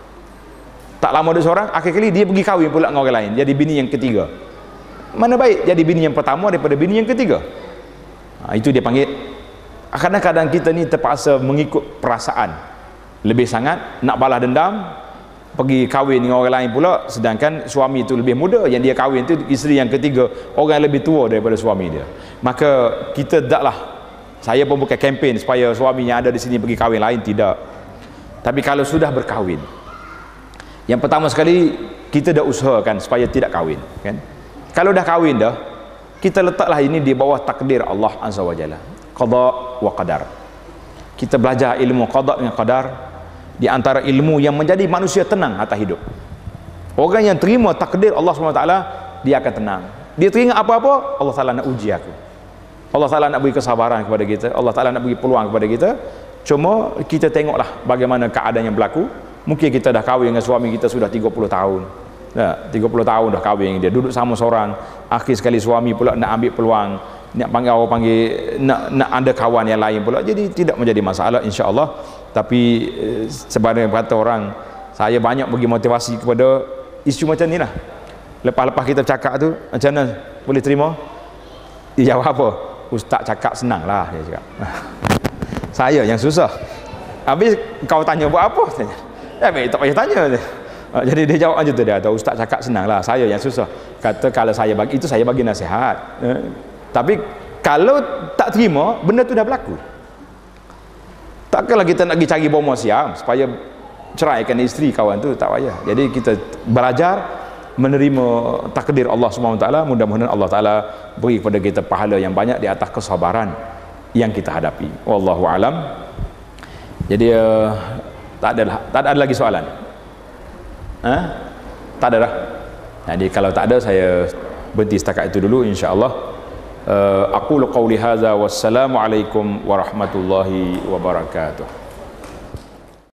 tak lama duduk seorang, akhir kali dia pergi kahwin pula dengan orang lain, jadi bini yang ketiga. Mana baik jadi bini yang pertama daripada bini yang ketiga? Itu dia panggil, kadang-kadang kita ni terpaksa mengikut perasaan lebih sangat, nak balas dendam, pergi kahwin dengan orang lain pula, sedangkan suami itu lebih muda, yang dia kahwin itu isteri yang ketiga, orang yang lebih tua daripada suami dia. Maka kita taklah, saya pun bukan kempen supaya suami yang ada di sini pergi kahwin lain, tidak. Tapi kalau sudah berkahwin, yang pertama sekali kita dah usahakan supaya tidak kahwin, kan? Kalau dah kahwin dah, kita letaklah ini di bawah takdir Allah Azza wa Jalla, qada wa qadar. Kita belajar ilmu qada dengan qadar, di antara ilmu yang menjadi manusia tenang atas hidup. Orang yang terima takdir Allah SWT, dia akan tenang. Dia teringat apa-apa, Allah Ta'ala nak uji aku, Allah Ta'ala nak beri kesabaran kepada kita, Allah Ta'ala nak beri peluang kepada kita. Cuma kita tengoklah bagaimana keadaan yang berlaku. Mungkin kita dah kahwin dengan suami kita sudah 30 tahun, 30 tahun dah kahwin, dia duduk sama seorang, akhir sekali suami pula nak ambil peluang, nak panggil orang panggil, nak ada kawan yang lain pula, jadi tidak menjadi masalah insya-Allah. Tapi sebenarnya kata orang, saya banyak bagi motivasi kepada isu macam ni lah. Lepas-lepas kita cakap tu, macam mana boleh terima? Dia jawab apa? Ustaz cakap senang lah, dia cakap. Saya yang susah. Habis kau tanya buat apa? Tak payah tanya. Jadi dia jawab macam tu, dia kata ustaz cakap senang lah, saya yang susah. Kata kalau saya bagi, itu saya bagi nasihat. Tapi kalau tak terima, benda tu dah berlaku. Takkanlah kita nak pergi cari bomo siam supaya ceraikan isteri kawan tu, tak payah. Jadi kita belajar menerima takdir Allah SWT. Mudah-mudahan Allah Ta'ala beri kepada kita pahala yang banyak di atas kesabaran yang kita hadapi. Wallahu alam. Jadi tak ada lagi soalan. Tak ada dah. Jadi kalau tak ada, saya berhenti setakat itu dulu insya-Allah. Aqulu qawli hadza wassalamu alaikum warahmatullahi wabarakatuh.